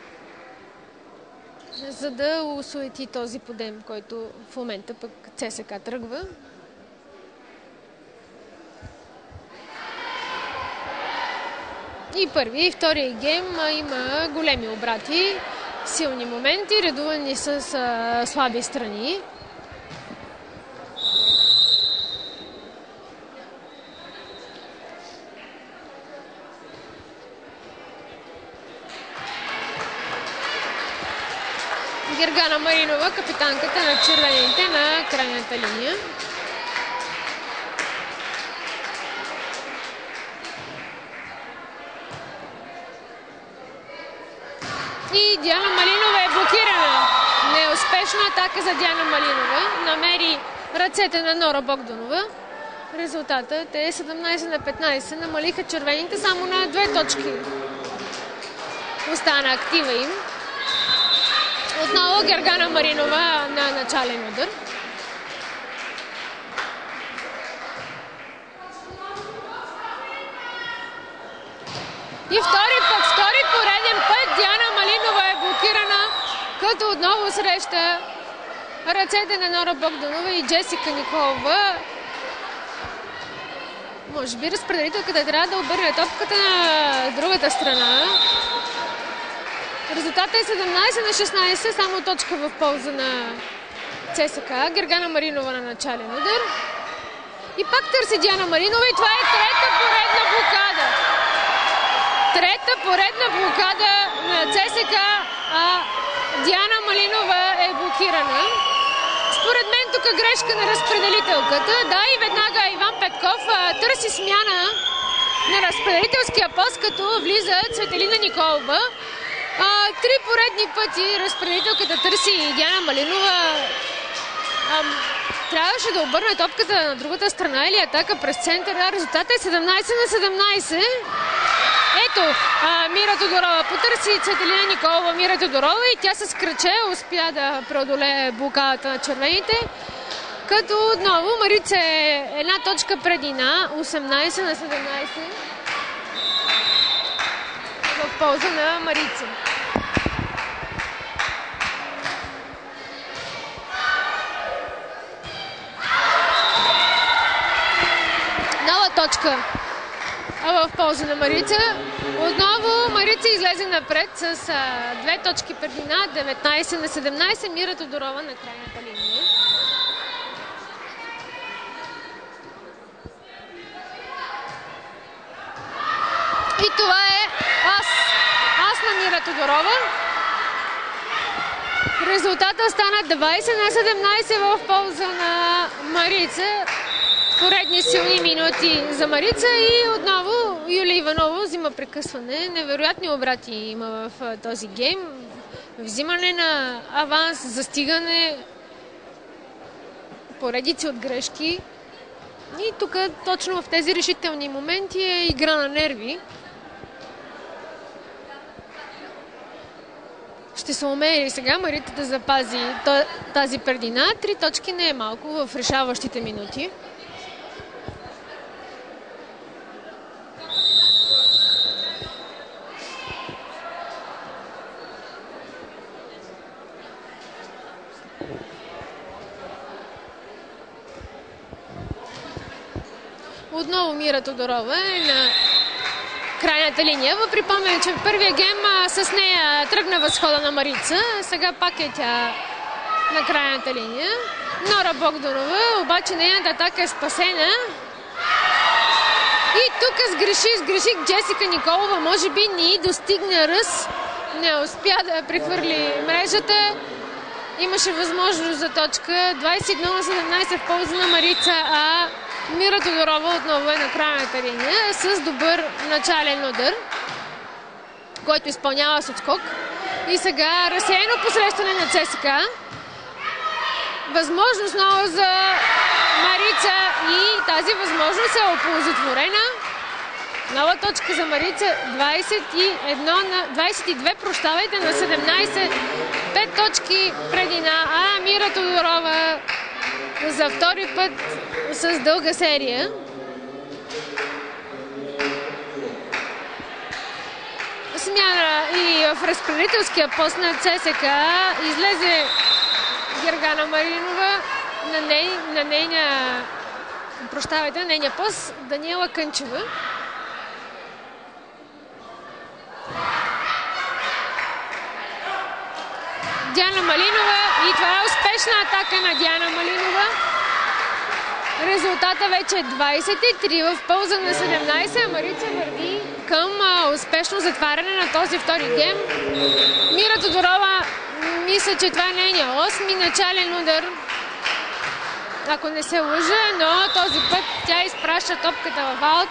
за да усуети този подем, който в момента пък ЦСКА тръгва. И първи и втория гейм има големи обрати, силни моменти, редувани с а, слаби страни. Гергана Маринова, капитанката на червените на крайната линия. И Диана Малинова е блокирана. Неуспешна атака за Диана Малинова. Намери ръцете на Нора Богданова. Резултатът е седемнайсет на петнайсет. Намалиха червените само на две точки. Остана актива им. Отново Гергана Маринова на начален удар. И втори път, втори пореден път Диана Малинова е блокирана, като отново среща ръцете на Нора Богданова и Джесика Николова. Може би разпределителката трябва да обърне топката на другата страна. Резултатът е седемнайсет на шестнайсет, само точка в полза на ЦСКА. Гергана Маринова на начален удар. И пак търси Диана Маринова и това е трета поредна блокада. Трета поредна блокада на ЦСКА, а Диана Малинова е блокирана. Според мен тук грешка на разпределителката. Да, и веднага Иван Петков а, търси смяна на разпределителския пост, като влиза Цветелина Николова. А, три поредни пъти разпределителката търси Диана Малинова. А, трябваше да обърне топката на другата страна или атака през центъра. Резултатът е седемнайсет на седемнайсет. Ето, а, Мира Тодорова потърси Цветелина Николова, Мира Тодорова и тя с кръче успя да преодолее блокадата на червените. Като отново Марица е една точка предина, осемнайсет на седемнайсет. В полза на Марица. Нова точка в полза на Марица. Отново Марица излезе напред с а, две точки предина, деветнайсет на седемнайсет. Мира Тодорова на крайната линия. И това е ас. Ас на Мира Тодорова. Резултата стана двайсет на седемнайсет в полза на Марица. Поредни силни минути за Марица и отново Юлия Иванова взима прекъсване. Невероятни обрати има в този гейм. Взимане на аванс, застигане, поредици от грешки. И тук точно в тези решителни моменти е игра на нерви. Ще се умее ли сега Марица да запази тази предина? Три точки не е малко в решаващите минути. Отново Мира Тодорова е на крайната линия. Припомням, че в първия гейм с нея тръгна възхода на Марица. Сега пак е тя на крайната линия. Нора Богданова, обаче нейната атака е спасена. И тук сгреши, сгреши Джесика Николова. Може би ни достигна ръс. Не успя да прехвърли мрежата. Имаше възможност за точка. двайсет и едно на седемнайсет в полза на Марица, а Мира Тодорова отново е на крайната линия с добър начален удар, който изпълнява с отскок. И сега разсеяно посрещане на ЦСКА. Възможност много за Марица и тази възможност е оползотворена. Нова точка за Марица, двайсет и едно на двайсет и две, прощавайте, на седемнайсет. Пет точки предина, а Мира Тодорова за втори път с дълга серия. Смяна и в разпределителския пост на ЦСКА. Излезе Гергана Маринова на, ней, на нейния, прощавайте, на нейния пост Даниела Кънчева. Диана Малинова и това е успешна атака на Диана Малинова. Резултата вече е двайсет и три в полза на седемнайсет, а Марица върви към а, успешно затваряне на този втори гейм. Мира Тодорова, мисля, че това е нейният осми начален удар, ако не се лъжа, но този път тя изпраща топката в аут.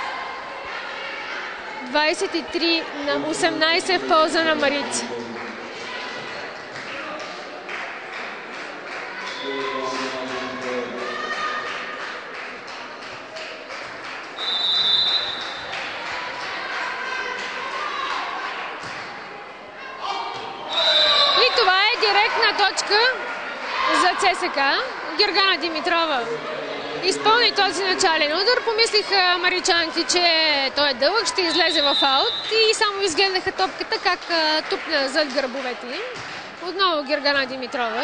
двайсет и три на осемнайсет в полза на Марица. И това е директна точка за ЦСКА. Гергана Димитрова изпълни този начален удар. Помислиха маричанки, че той е дълъг, ще излезе в аут и само изгледаха топката как тупна зад гърбовете им. Отново Гергана Димитрова.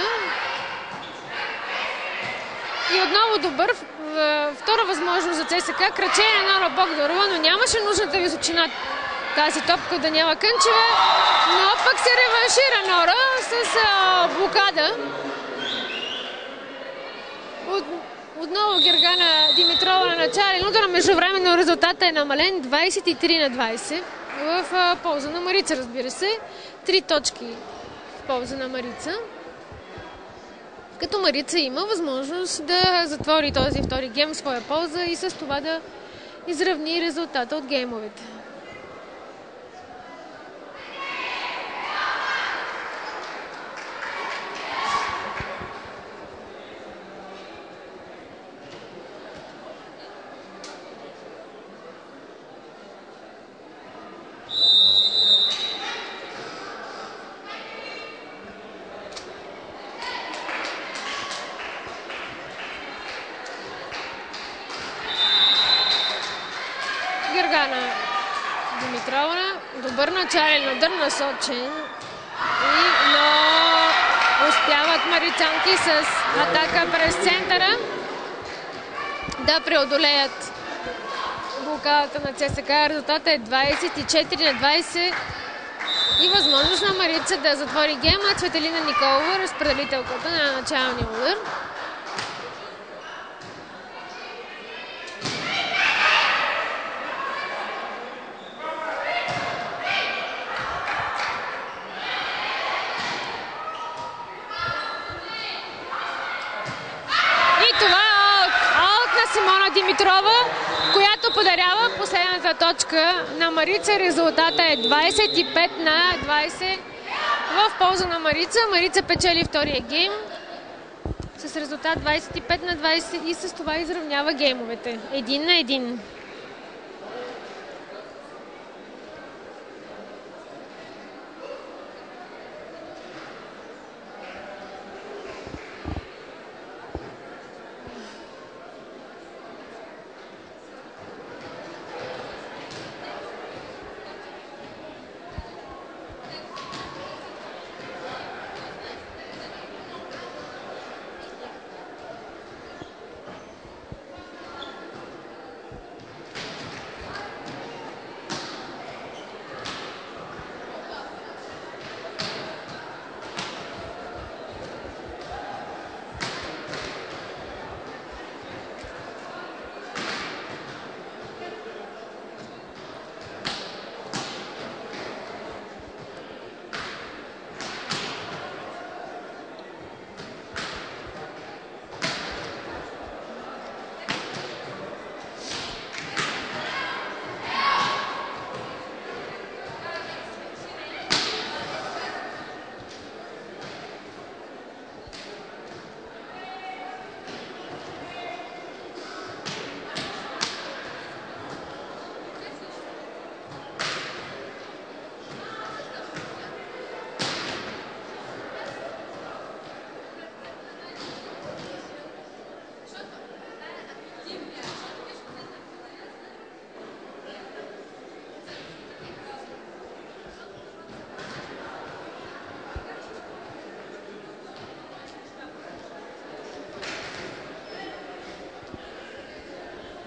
И отново добър втора възможност за ЦСКА. Кръчение на Нора Богдарова, но нямаше нужната височина тази топка от Даниела Кънчева. Но пък се реваншира Нора с а, блокада. От, отново Гергана Димитрова на начален удар. Междувременно резултатът е намален двайсет и три на двайсет в а, полза на Марица, разбира се. Три точки в полза на Марица. Като Марица има възможност да затвори този втори гейм в своя полза и с това да изравни резултата от геймовете. Гергана Димитрова, добър начален удар, насочен, и, но успяват марицанки с атака през центъра да преодолеят блокадата на ЦСКА. Резултатът е двайсет и четири на двайсет и възможност на Марица да затвори гейма. Цветелина Николова, разпределителката на началния удар. Димитрова, която подарява последната точка на Марица. Резултата е двайсет и пет на двайсет в полза на Марица. Марица печели втория гейм с резултат двайсет и пет на двайсет и с това изравнява геймовете. Един на един.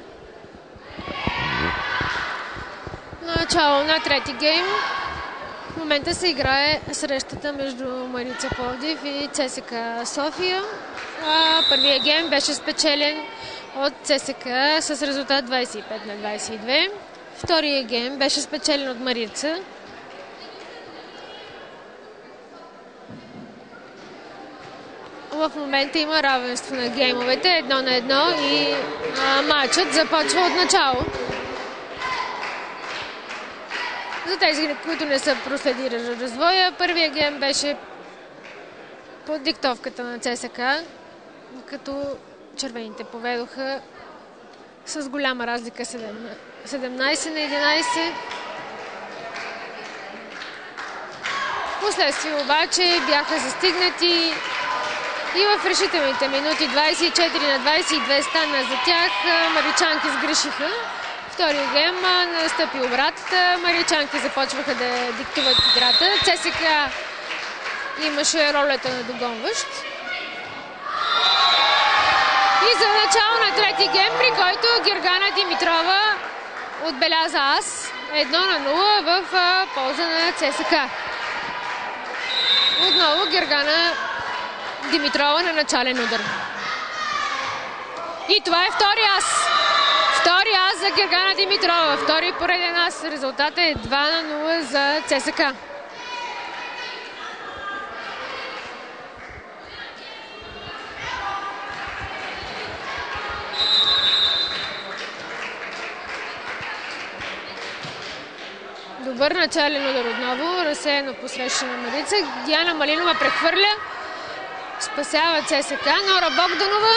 Начало на трети гейм. В момента се играе срещата между Марица Пловдив и ЦСКА София. Първият гейм беше спечелен от ЦСКА с резултат двадесет и пет на двадесет и две. Вторият гейм беше спечелен от Марица. В момента има равенство на геймовете, едно на едно, и а, матчът започва от начало. За тези, които не са проследили развоя, първият гейм беше под диктовката на ЦСКА, като червените поведоха с голяма разлика седемнадесет на единадесет. Впоследствие обаче бяха застигнати и в решителните минути двадесет и четири на двадесет и две стана за тях. Маричанки сгрешиха. Втория гейм настъпи обрат. Маричанки започваха да диктуват играта. ЦСКА имаше ролята на догонващ. И за начало на трети гейм, при който Гергана Димитрова отбеляза ас едно на нула в полза на ЦСКА. Отново Гергана Димитрова на начален удар. И това е втори ас. Втори ас за Гергана Димитрова. Втори пореден ас. Резултатът е два на нула за ЦСКА. Добър начален удар отново. Разсеяно посреща на Марица. Диана Малинова прехвърля. Спасява ЦСКА. Нора Богданова.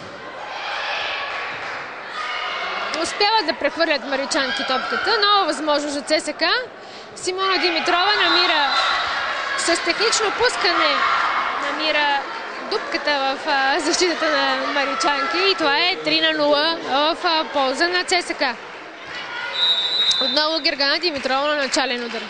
Успяват да прехвърлят маричанки топката. Нова възможност за ЦСКА. Симона Димитрова намира с технично пускане намира дупката в защитата на маричанки. И това е три на нула в полза на ЦСКА. Отново Гергана Димитрова на начален удар.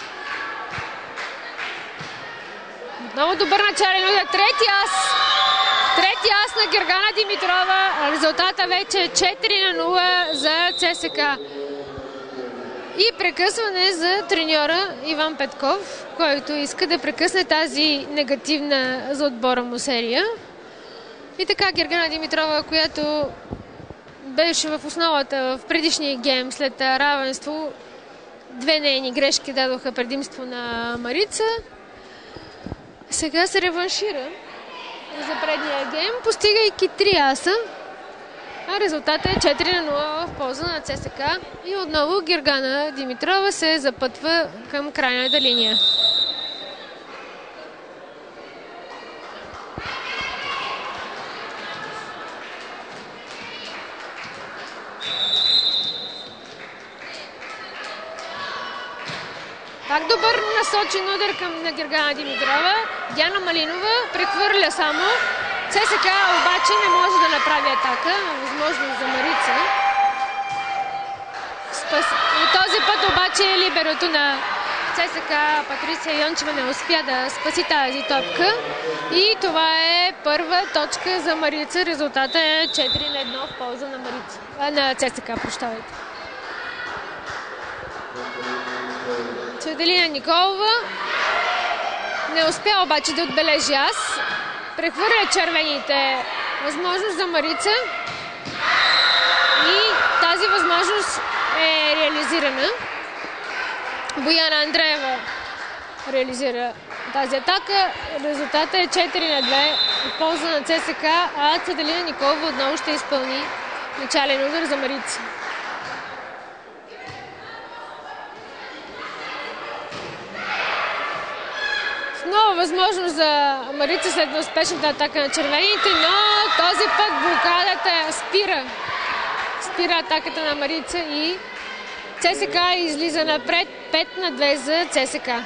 Отново добър начален удар. Трети ас. Трети ас на Гергана Димитрова. Резултата вече е четири на нула за ЦСКА. И прекъсване за треньора Иван Петков, който иска да прекъсне тази негативна за отбора му серия. И така Гергана Димитрова, която беше в основата в предишния гейм след равенство, две нейни грешки дадоха предимство на Марица. Сега се реваншира за предния гейм, постигайки три аса. А резултатът е четири на нула в полза на ЦСКА. И отново Гергана Димитрова се запътва към крайната линия. Пак добър насочен удар към на Гергана Димитрова. Диана Малинова прехвърля само. ЦСКА обаче не може да направи атака. Възможност за Марица. Спас... И този път обаче либерото на ЦСКА Патриция Йончева не успя да спаси тази топка. И това е първа точка за Марица. Резултатът е четири на едно в полза на Марица. А, на ЦСКА, прощавайте. Цветелина Николова не успя обаче да отбележи ас. Прехвърля червените. Възможност за Марица. И тази възможност е реализирана. Бояна Андреева реализира тази атака. Резултатът е четири на две в полза на ЦСКА, а Цветелина Николова отново ще изпълни начален удар за Марица. Нова възможност за Марица след неуспешната атака на червените, но този път блокадата спира. Спира атаката на Марица и ЦСКА излиза напред пет на две за ЦСКА.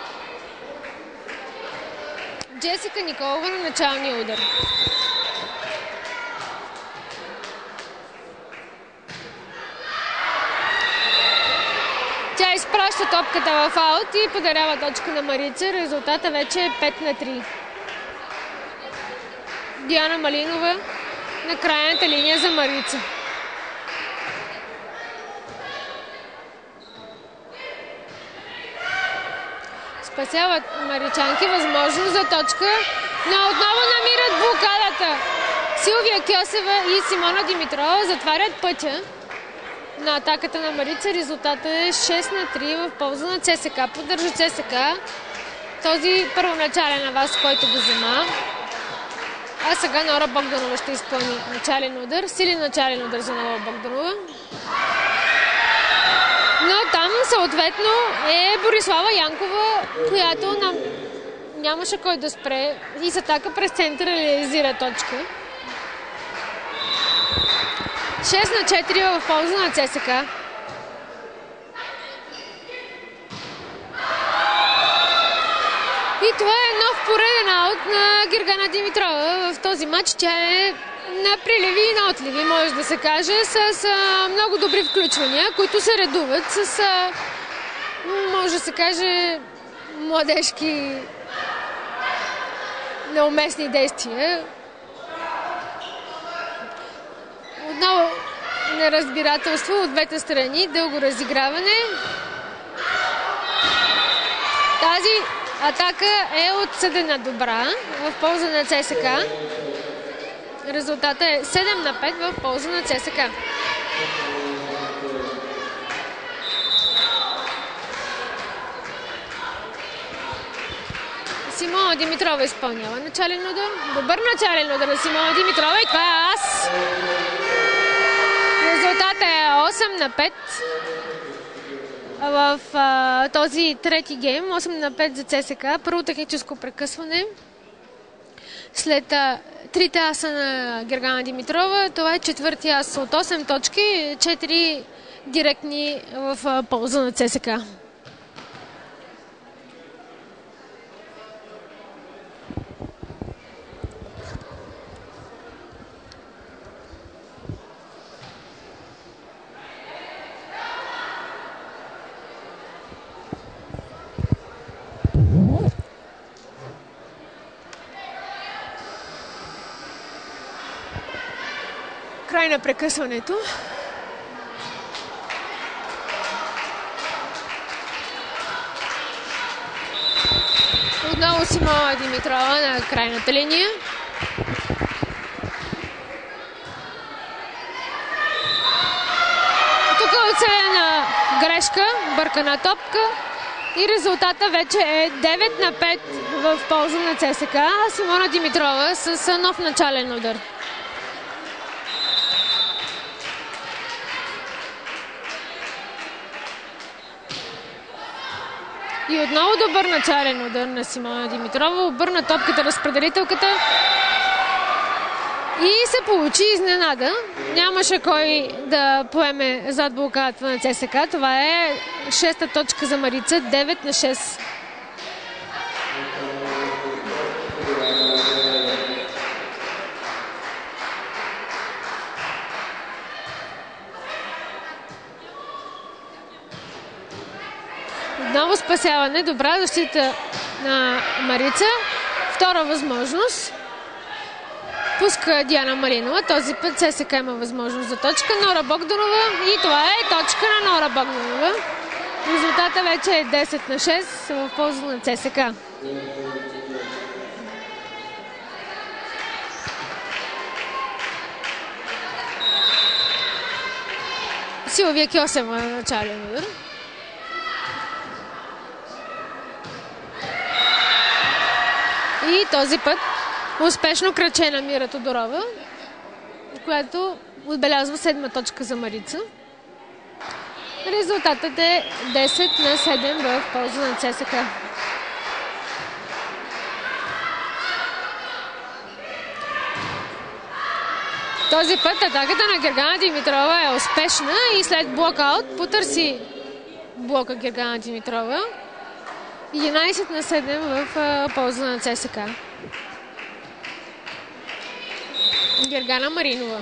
Джесика Николова на началния удар. Тя изпраща топката в аут и подарява точка на Марица. Резултата вече е пет на три. Диана Малинова на крайната линия за Марица. спасяват маричанки възможност за точка, но отново намират блокадата. Силвия Кьосева и Симона Димитрова затварят пътя на атаката на Марица. Резултатът е шест на три в полза на ЦСКА. Поддържа ЦСКА този първоначален аванс, който го взема. А сега Нора Богданова ще изпълни начален удар. Силен начален удар за Нора Богданова. Но там съответно е Борислава Янкова, която нам... нямаше кой да спре и с атака през центъра реализира точка. шест на четири в полза на ЦСКА. И това е нов пореден аут на Гергана Димитрова в този матч. Тя е на приливи и на отливи, може да се каже, с а, много добри включвания, които се редуват с, а, може да се каже, младежки неуместни действия. Отново неразбирателство от двете страни, дълго разиграване. Тази атака е отсъдена добра в полза на ЦСКА. Резултатът е седем на пет в полза на ЦСКА. Симона Димитрова изпълнява начален удар. Добър начален удар на Симона Димитрова и това е ас. Резултатът е осем на пет в а, този трети гейм. осем на пет за ЦСКА. Първо техническо прекъсване. След а, трите аса на Гергана Димитрова, това е четвърти ас от осем точки, четири директни в а, полза на ЦСКА. Край на прекъсването. Отново Симона Димитрова на крайната линия. Тук е оцелена грешка, бъркана топка и резултата вече е девет на пет в полза на ЦСКА. Симона Димитрова с нов начален удар. И отново добър начален удар на Симона Димитрова. Обърна топката разпределителката и се получи изненада. Нямаше кой да поеме зад блокадата на ЦСКА. Това е шеста точка за Марица. девет на шест. Отново спасяване, добра защита на Марица. Втора възможност. Пуска Диана Малинова. Този път ЦСКА има възможност за точка. Нора Богданова. И това е точка на Нора Богданова. Резултата вече е десет на шест в полза на ЦСКА. Силвия Кьосева на начален удар. И този път успешно кръче на Мира Тодорова, която отбелязва седма точка за Марица. Резултатът е десет на седем в полза на ЦСКА. Този път атаката на Гергана Димитрова е успешна и след блокаут потърси блока Гергана Димитрова. единайсет на седем в полза на ЦСКА. Гергана Маринова.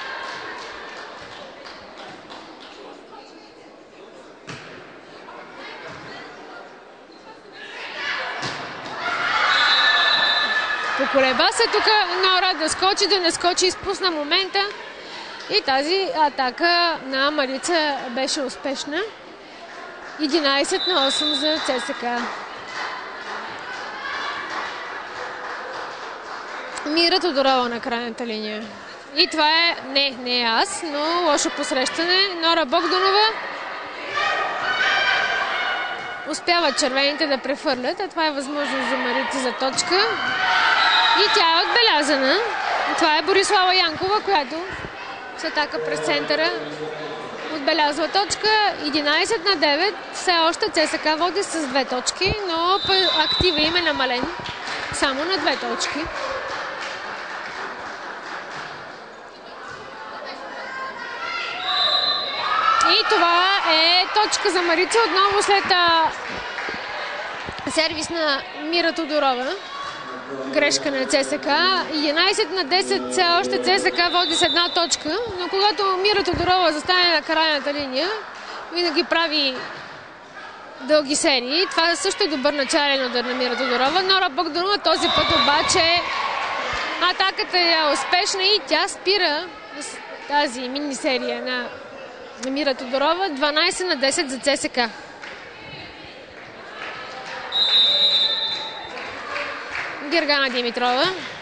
Поколеба се тук Нора да скочи, да не скочи, изпусна момента. И тази атака на Марица беше успешна. единайсет на осем за ЦСКА. Мира Тодорова на крайната линия. И това е, не, не е аз, но лошо посрещане. Нора Богданова успяват червените да префърлят, а това е възможност за Марица за точка. И тя е отбелязана. Това е Борислава Янкова, която с атака през центъра отбелязва точка. единайсет на девет. Все още ЦСКА води с две точки, но актива им е намален само на две точки. И това е точка за Марица отново след а, сервис на Мира Тодорова. Грешка на ЦСКА. единайсет на десет все още ЦСКА води с една точка, но когато Мира Тодорова застане на крайната линия, винаги прави дълги серии. Това също е добър начален удар на Мира Тодорова. Нора Богданова този път обаче атаката е успешна и тя спира с тази мини серия на Мира Тодорова. дванайсет на десет за ЦСКА. Гергана Димитрова.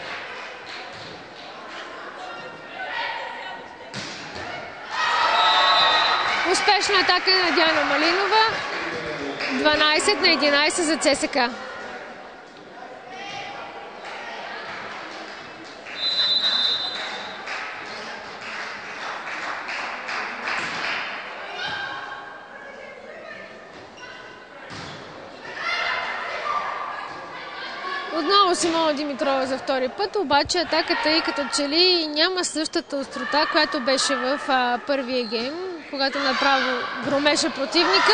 Успешна атака на Диана Малинова. дванайсет на единайсет за ЦСКА. Отново Симона Димитрова за втори път, обаче атаката и като че ли няма същата острота, която беше в а, първия гейм, когато направо громеше противника.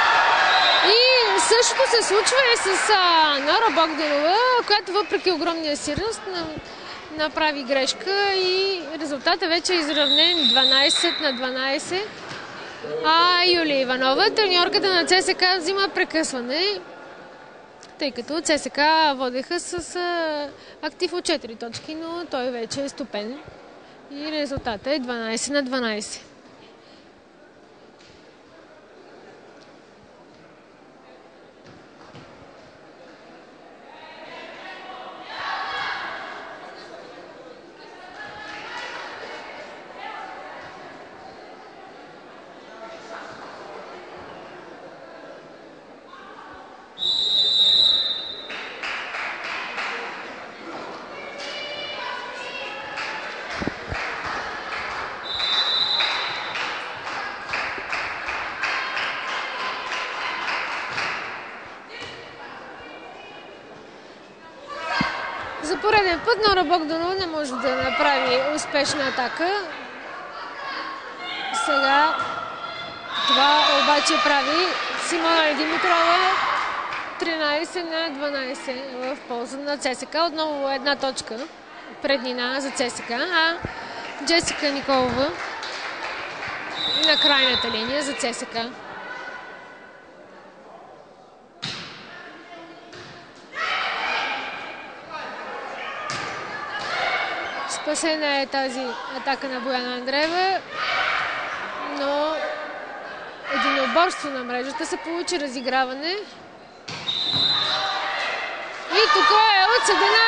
И същото се случва и с а, Нора Богданова, която въпреки огромния силност на, направи грешка и резултатът вече е изравнен дванайсет на дванайсет. А Юлия Иванова, треньорката на ЦСКА, взима прекъсване, тъй като ЦСКА водеха с а, актив от четири точки, но той вече е стопен и резултатът е дванайсет на дванайсет. За пореден път Нора Богданова не може да направи успешна атака. Сега това обаче прави Симона Димитрова. тринайсет на дванайсет в полза на ЦСКА. Отново една точка преднина за ЦСКА, а Джесика Николова на крайната линия за ЦСКА. Спасена е тази атака на Бояна Андреева, но единоборство на мрежата се получи разиграване. И тук е отсъдена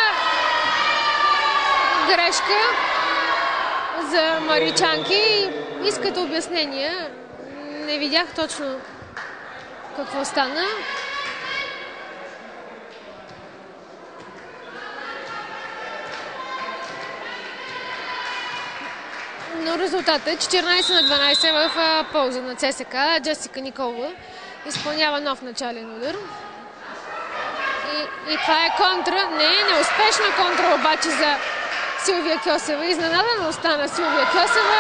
грешка за маричанки. Искат обяснения. Не видях точно какво стана. Но резултатът е четиринайсет на дванайсет в полза на ЦСКА. Джесика Николова изпълнява нов начален удар. И, и това е контра. Не е неуспешна контра обаче за Силвия Кьосева. Изненадана остана Силвия Кьосева.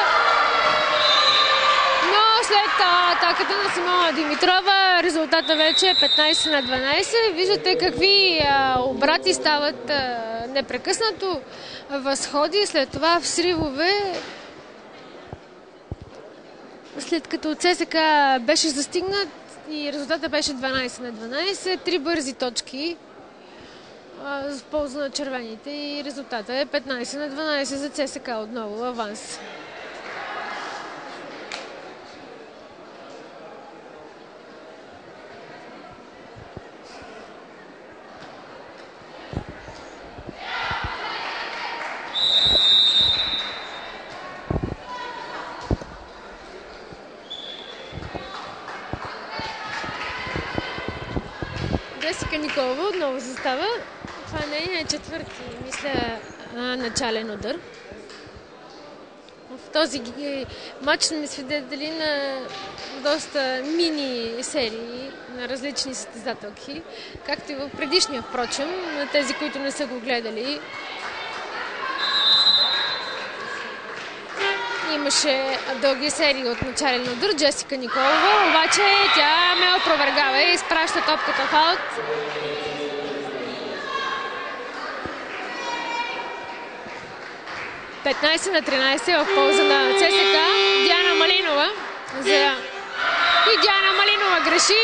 Но след атаката на Симона Димитрова резултата вече е петнайсет на дванайсет. Виждате какви а, обрати стават а, непрекъснато. Възходи, след това в сривове. След като ЦСКА беше застигнат и резултата беше дванайсет на дванайсет, три бързи точки в полза на червените и резултата е петнайсет на дванайсет за ЦСКА, отново аванс. Джесика Николова отново застава. Това е нейният четвърти, мисля, начален удар. В този матч сме свидетели на доста мини серии на различни състезателки, както и в предишния, впрочем, на тези, които не са го гледали. Имаше дълги серии от начален удар. Джесика Николова, обаче тя ме опровергава и изпраща топката в аут. петнайсет на тринайсет в полза на ЦСКА. Диана Малинова. За... И Диана Малинова греши.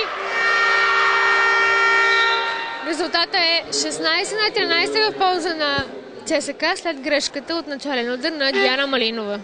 Резултата е шестнайсет на тринайсет в полза на ЦСКА след грешката от начален удар на Диана Малинова.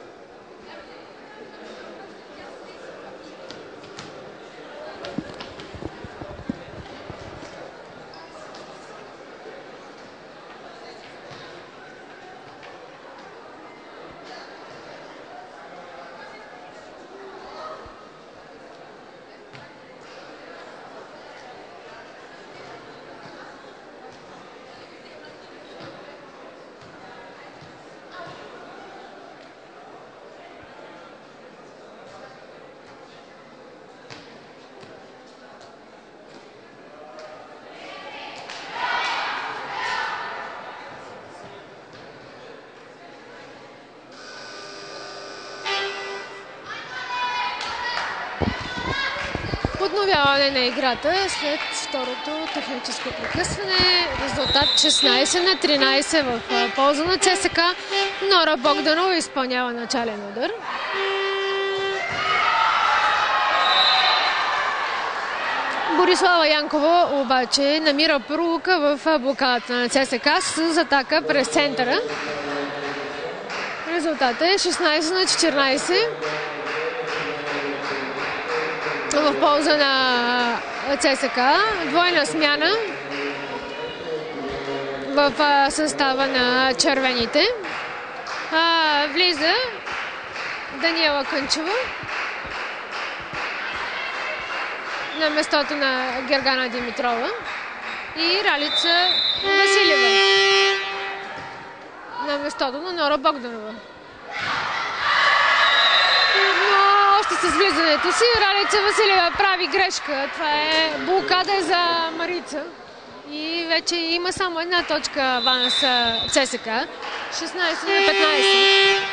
Подновяване на играта след второто техническо прекъсване. Резултат шестнайсет на тринайсет в полза на ЦСКА. Нора Богданова изпълнява начален удар. Борислава Янкова обаче намира пролука в блокадата на ЦСКА с атака през центъра. Резултатът е шестнайсет на четиринайсет. В полза на ЦСКА. Двойна смяна в състава на червените. А, влиза Даниела Кънчева на местото на Гергана Димитрова и Ралица Василева на местото на Нора Богданова. С влизането си Ралица Василева прави грешка. Това е блокада за Марица. И вече има само една точка аванс ЦСКА. шестнайсет на петнайсет.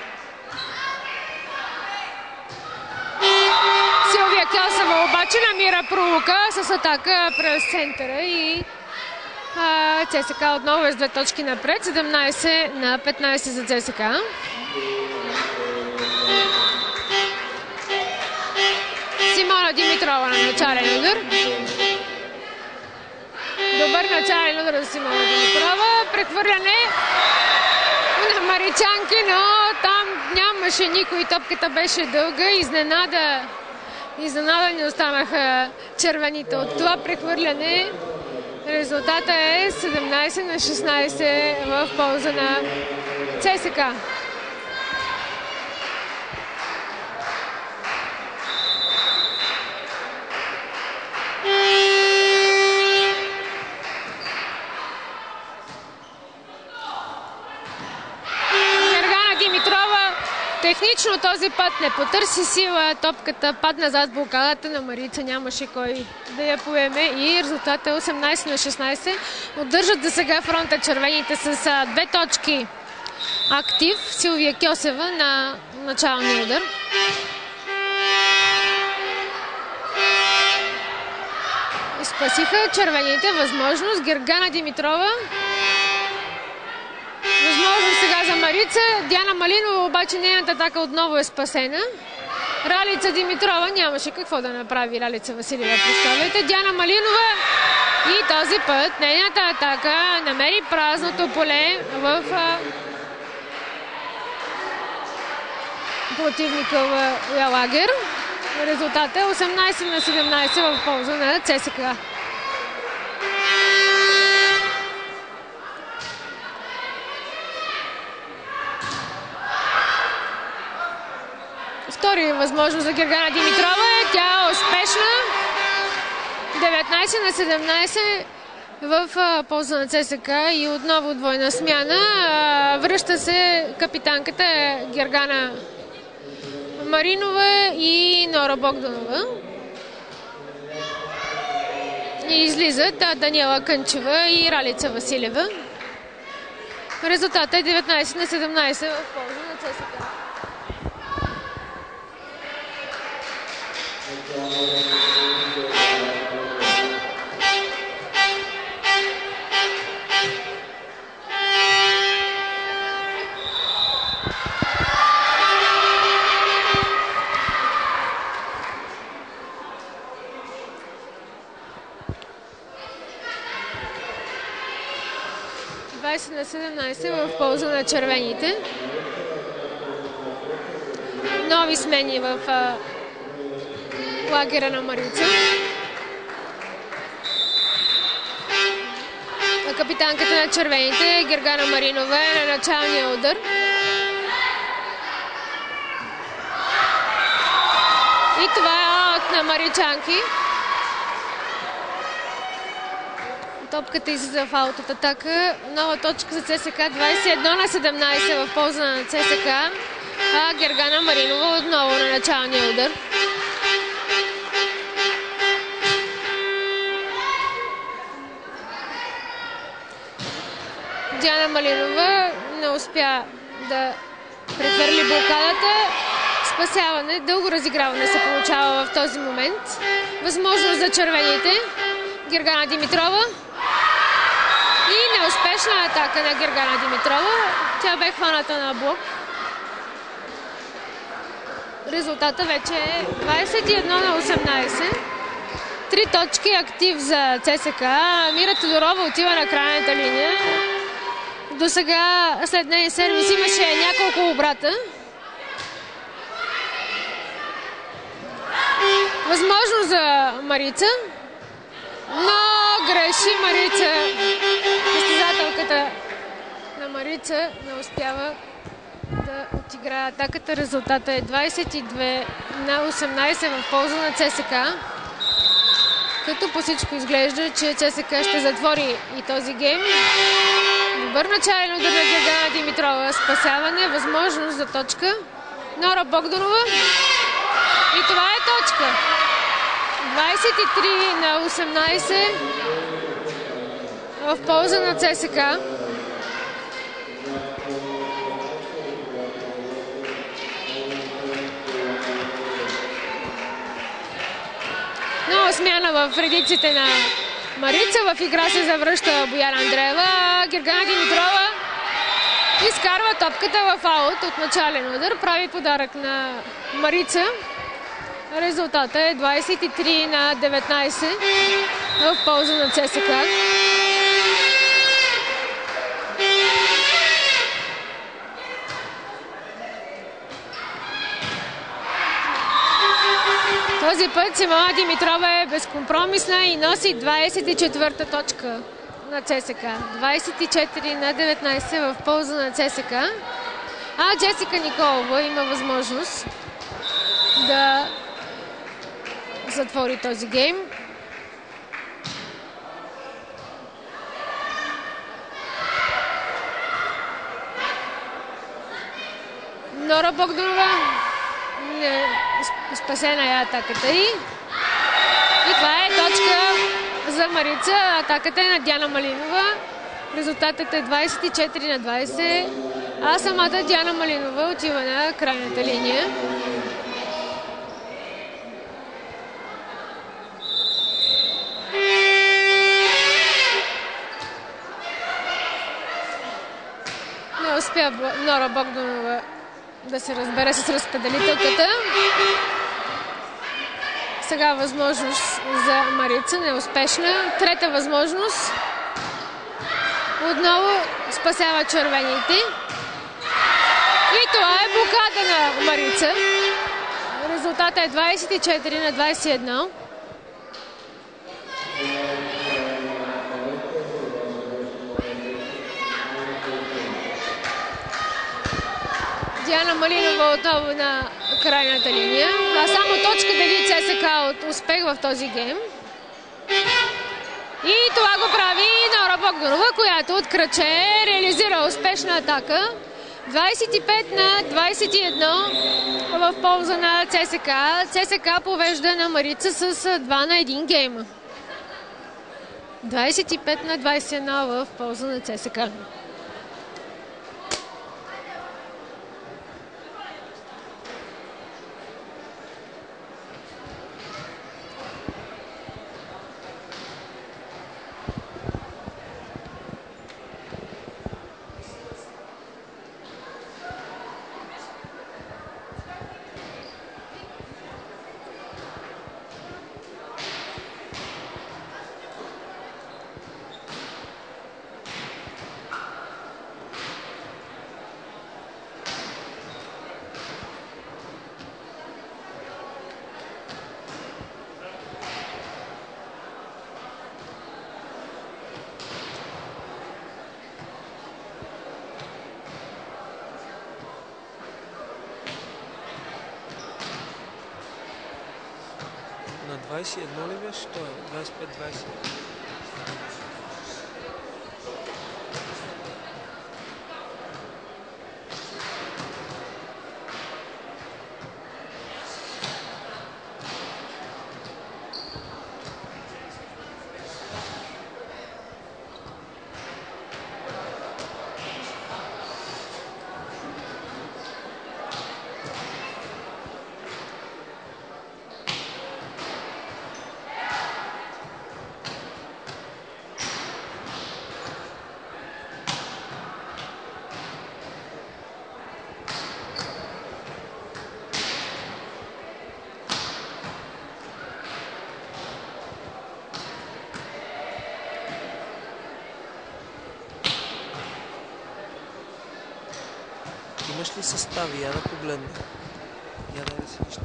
Силвия Кьосева обаче намира пролука с атака през центъра и а, ЦСКА отново е с две точки напред. седемнайсет на петнайсет за ЦСКА. Симона Димитрова на начален удар. Добър начален удар за Симона Димитрова. Прехвърляне на маричанки, но там нямаше никой. Топката беше дълга. Изненада, изненада ни останаха червените от това прехвърляне. Резултата е седемнайсет на шестнайсет в полза на ЦСКА. Технично този път не потърси сила, топката падна зад блокадата на Марица, нямаше кой да я поеме и резултатът е осемнайсет на шестнайсет. Отдържат за сега фронта червените с а, две точки актив. Силвия Кьосева на началния удар. Спасиха червените възможност. Гергана Димитрова. Възможно сега за Марица. Диана Малинова обаче нейната атака отново е спасена. Ралица Димитрова нямаше какво да направи. Ралица Василева, представете. Диана Малинова и този път нейната атака намери празното поле в противника в лагер. Резултатът е осемнайсет на седемнайсет в полза на ЦСКА. Втори възможност за Гергана Димитрова. Тя е успешна. деветнайсет на седемнайсет в полза на ЦСКА и отново двойна смяна. Връща се капитанката Гергана Маринова и Нора Богданова. И излизат Даниела Кънчева и Ралица Василева. Резултатът е деветнайсет на седемнайсет в полза на ЦСКА. двайсет на седемнайсет в полза на червените. Нови смени в а, лагера на Марица. А капитанката на червените Гергана Маринова е на началния удар. И това е аут на маричанки. Топката излиза в аут от атака. Нова точка за ЦСКА. двайсет и едно на седемнайсет в полза на ЦСКА. А Гергана Маринова отново на началния удар. Диана Малинова не успя да прехвърли блокадата. Спасяване, дълго разиграване се получава в този момент. Възможност за червените. Гергана Димитрова. И неуспешна атака на Гергана Димитрова. Тя бе хваната на блок. Резултата вече е двайсет и едно на осемнайсет. Три точки актив за ЦСКА. Мира Тодорова отива на крайната линия. До сега след нея сервис имаше няколко обрата. Възможно за Марица. Но греши Марица. Състезателката на Марица не успява да отиграе атаката. Резултата е двайсет и две на осемнайсет в полза на ЦСКА. Като по всичко изглежда, че ЦСКА ще затвори и този гейм. Добър начален удар на Гергана Димитрова. Спасяване, възможност за точка. Нора Богданова. И това е точка. двайсет и три на осемнайсет в полза на ЦСКА. Нова смяна в редиците на Марица. В игра се завръща Бояна Андреева. Гергана Димитрова изкарва топката в аут от начален удар. Прави подарък на Марица. Резултата е двайсет и три на деветнайсет в полза на ЦСКА. Този път Симона Димитрова е безкомпромисна и носи двайсет и четвърта точка на ЦСКА. двайсет и четири на деветнайсет в полза на ЦСКА. А Джесика Николова има възможност да затвори този гейм. Нора Богданова. Не, спасена е атаката ѝ. И това е точка за Марица. Атаката е на Диана Малинова. Резултатът е двайсет и четири на двайсет. А самата Диана Малинова отива на крайната линия. Не успя Нора Богданова да се разбере с разпределителката. Сега възможност за Марица, неуспешна. Трета възможност. Отново спасява червените. И това е блокада на Марица. Резултатът е двайсет и четири на двайсет и едно. Диана Малинова отново на крайната линия. А само точка дали ЦСКА от успех в този гейм. И това го прави Нора Богданова, която от кръче реализира успешна атака. двадесет и пет на двадесет и едно в полза на ЦСКА. ЦСКА повежда на Марица с два на един гейма. двадесет и пет на двадесет и едно в полза на ЦСКА. двадесет и едно ли беше? Той е двадесет и пет двадесет. Имаш ли състави? Я да погледна. Я да си неща.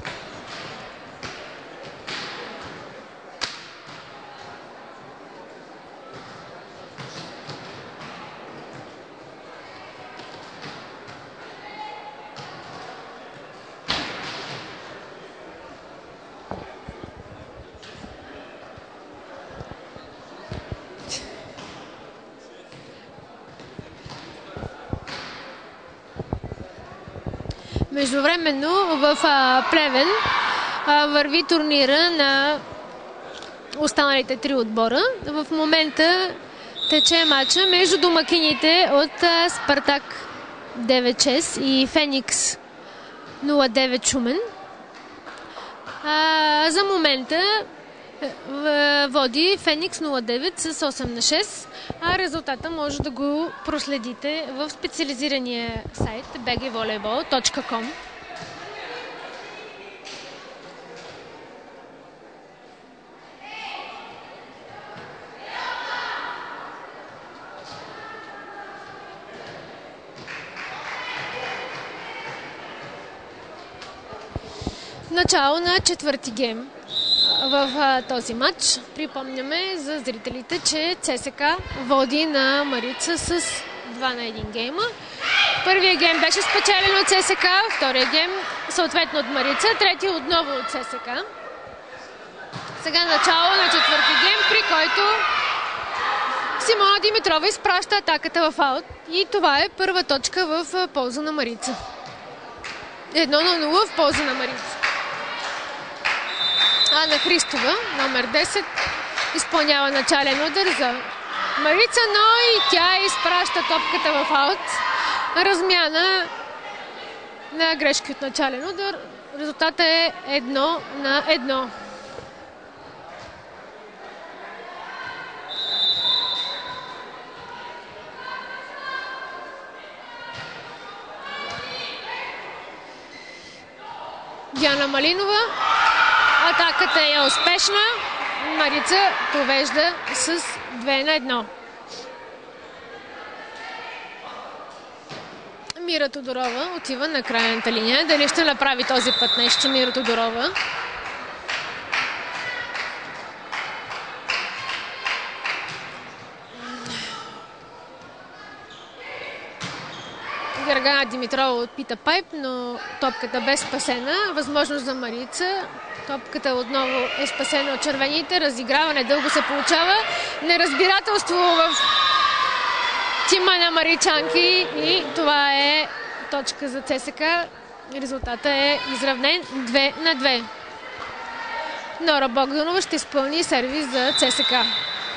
Междувременно в а, Плевен а, върви турнира на останалите три отбора. В момента тече матча между домакините от а, Спартак девет шест и Феникс нула девет Шумен. А, за момента води Феникс нула девет с осем на шест, а резултата може да го проследите в специализирания сайт би джи волейбол точка ком. Начало на четвърти гейм в а, този матч. Припомняме за зрителите, че ЦСКА води на Марица с два на един гейма. Първият гейм беше спечелен от ЦСКА, втория гейм съответно от Марица, третия отново от ЦСКА. Сега начало на четвърти гейм, при който Симона Димитрова изпраща атаката в аут и това е първа точка в полза на Марица. Едно на нула в полза на Марица. Ана Христова, номер десет, изпълнява начален удар за Марица, но и тя изпраща топката в аут. Размяна на грешки от начален удар. Резултатът е едно на едно. Диана Малинова. Атаката е успешна. Марица повежда с две на едно. Мира Тодорова отива на крайната линия. Дали ще направи този път нещо Мира Тодорова? Гергана Димитрова отпита пайп, но топката бе спасена. Възможност за Марица. Топката отново е спасена от червените. Разиграване дълго се получава. Неразбирателство в тима на маричанки и това е точка за ЦСКА. Резултатът е изравнен две на две. Нора Богданова ще изпълни сервис за ЦСКА.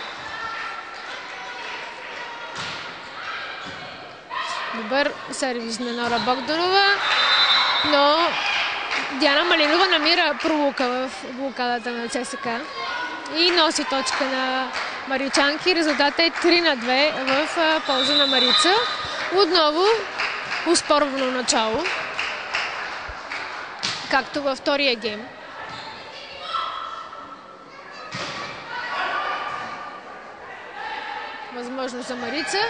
Добър сервис на Нора Богданова, но Диана Малинова намира пролука в блокадата на ЦСКА и носи точка на маричанки. Резултатът е три на две в полза на Марица. Отново успорвано начало, както във втория гейм. Възможно за Марица.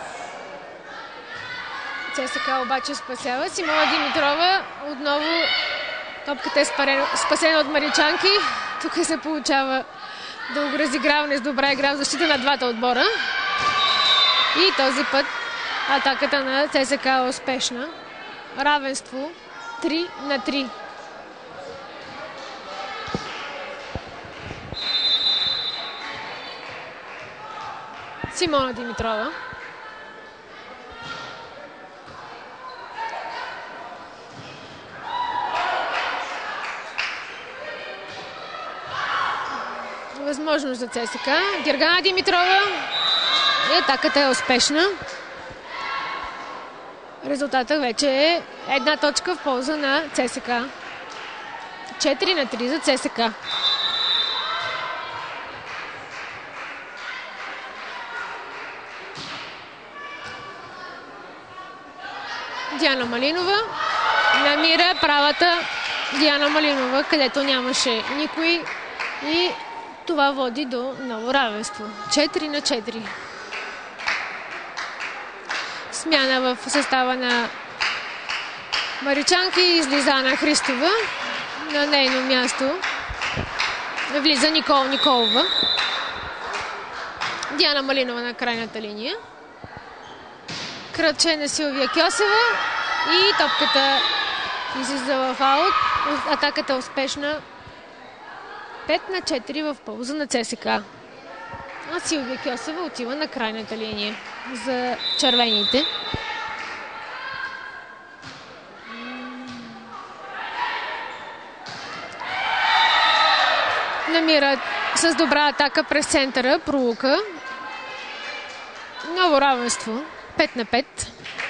ЦСКА обаче спасява. Симона Димитрова отново топката е спасена от маричанки. Тук се получава дълго разиграване с добра игра в защита на двата отбора. И този път атаката на ЦСКА е успешна. Равенство три на три. Симона Димитрова. Възможност за ЦСКА. Гергана Димитрова. И атаката е успешна. Резултатът вече е една точка в полза на ЦСКА. четири на три за ЦСКА. Диана Малинова намира правата Диана Малинова, където нямаше никой и това води до ново равенство. четири на четири. Смяна в състава на маричанки. Излиза Ана Христова. На нейно място влиза Никола Николова. Диана Малинова на крайната линия. Кръче на Силвия Кьосева и топката излиза в аут. Атаката е успешна. пет на четири в полза на ЦСКА. А Силвия Кьосева отива на крайната линия за червените. Намира с добра атака през центъра пролука. Ново равенство. пет на пет.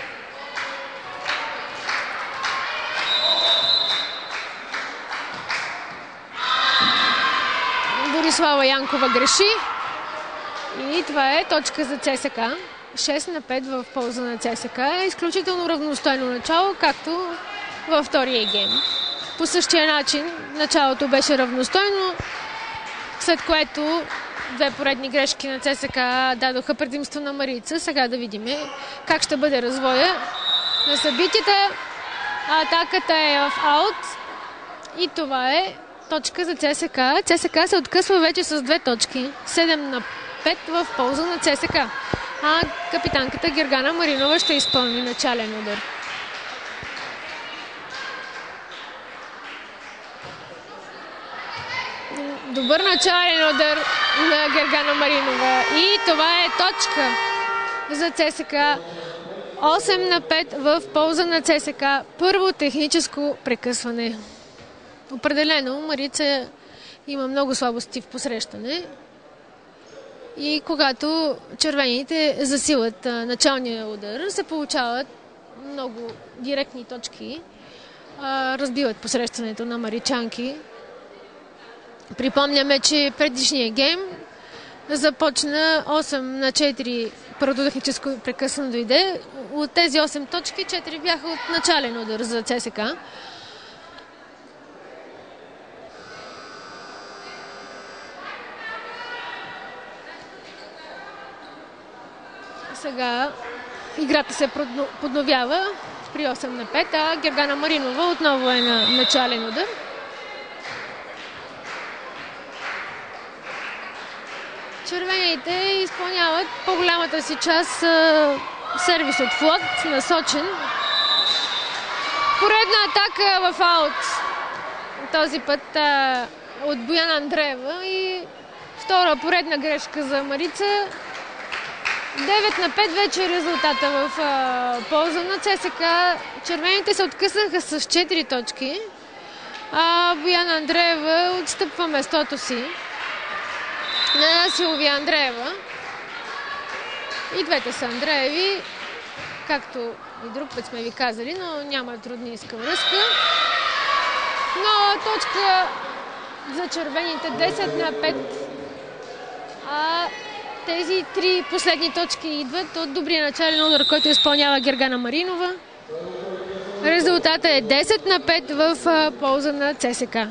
Борислава Янкова греши. И това е точка за ЦСКА. шест на пет в полза на ЦСКА. Изключително равностойно начало, както във втория гейм. По същия начин началото беше равностойно, след което две поредни грешки на ЦСКА дадоха предимство на Марица. Сега да видим как ще бъде развоя на събитията. Атаката е в аут и това е точка за ЦСКА. ЦСКА се откъсва вече с две точки. седем на пет в полза на ЦСКА. А капитанката Гергана Маринова ще изпълни начален удар. Добър начален удар на Гергана Маринова. И това е точка за ЦСКА. осем на пет в полза на ЦСКА. Първо техническо прекъсване. Определено Марица има много слабости в посрещане. И когато червените засилат началния удар, се получават много директни точки. Разбиват посрещането на маричанки. Припомняме, че предишния гейм започна осем на четири. Първото техническо прекъсване дойде. От тези осем точки, четири бяха от начален удар за ЦСКА. Сега играта се подновява при осем на пет, а Гергана Маринова отново е на начален удар. Червените изпълняват по-голямата си част сервис от флот, насочен. Поредна атака в аут този път а, от Бояна Андреева и втора поредна грешка за Марица. девет на пет вече е резултата в а, полза на ЦСКА. Червените се откъснаха с четири точки, а Бояна Андреева отстъпва местото си на Силвия Андреева. И двете са Андрееви, както и друг път сме ви казали, но няма труднинска връзка. Но точка за червените десет на пет. А тези три последни точки идват от добрия начален удар, който изпълнява Гергана Маринова. Резултатът е десет на пет в полза на ЦСКА.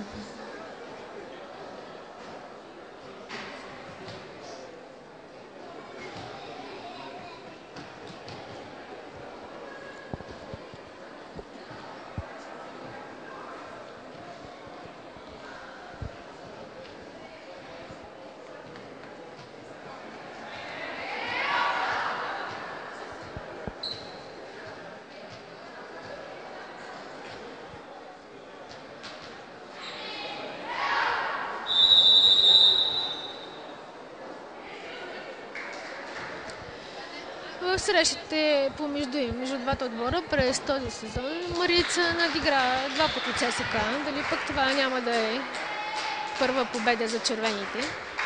В срещите помежду им, между двата отбора през този сезон, Марица надигра два пъти ЦСКА. Дали пък това няма да е първа победа за червените?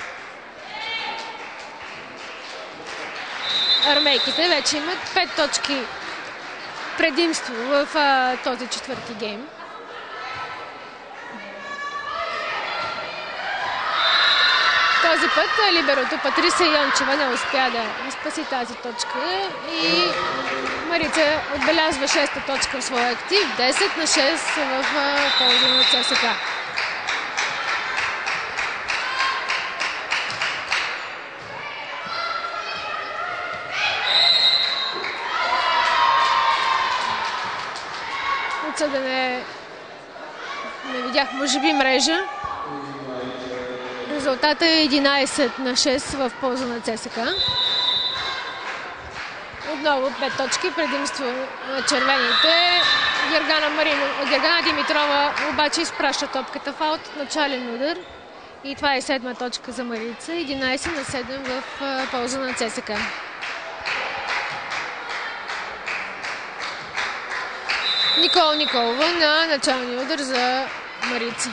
Армейките вече имат пет точки предимство в а, този четвърти гейм. Този път либерото Патриса Йончева не успя да спаси тази точка и Марица отбелязва шеста точка в своя актив. десет на шест в полза на ЦСКА. Отсъдене не видях, може би мрежа. Резултата е единайсет на шест в полза на ЦСКА. Отново пет точки предимство на червените. Гергана, Маринова, Гергана Димитрова обаче изпраща топката в аут, начален удар. И това е седма точка за Марица. единайсет на седем в полза на ЦСКА. Никола Николова на началния удар за Марица.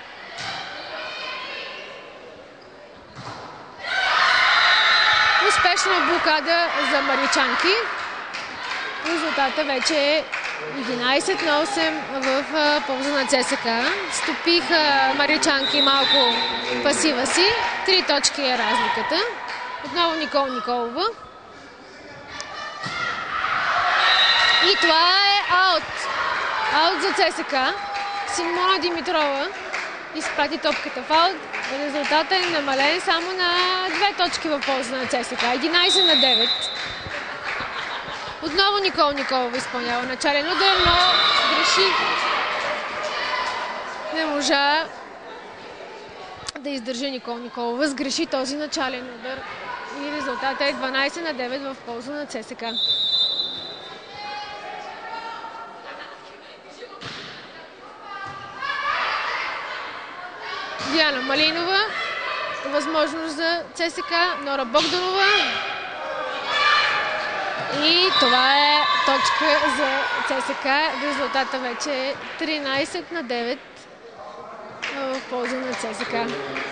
Успешна блокада за маричанки. Резултата вече е единайсет на осем в полза на ЦСКА. Стопиха маричанки малко пасива си. Три точки е разликата. Отново Никола Николова. И това е аут. Аут за ЦСКА. Симона Димитрова изпрати топката в аут. Резултатът е намален само на две точки в полза на ЦСКА. единайсет на девет. Отново Никола Николова изпълнява начален удар, но греши. Не можа да издържа Никола Николова. Сгреши този начален удар. И резултатът е дванайсет на девет в полза на ЦСКА. Диана Малинова, възможност за ЦСКА, Нора Богданова. И това е точка за ЦСКА. Резултата вече е тринайсет на девет в полза на ЦСКА.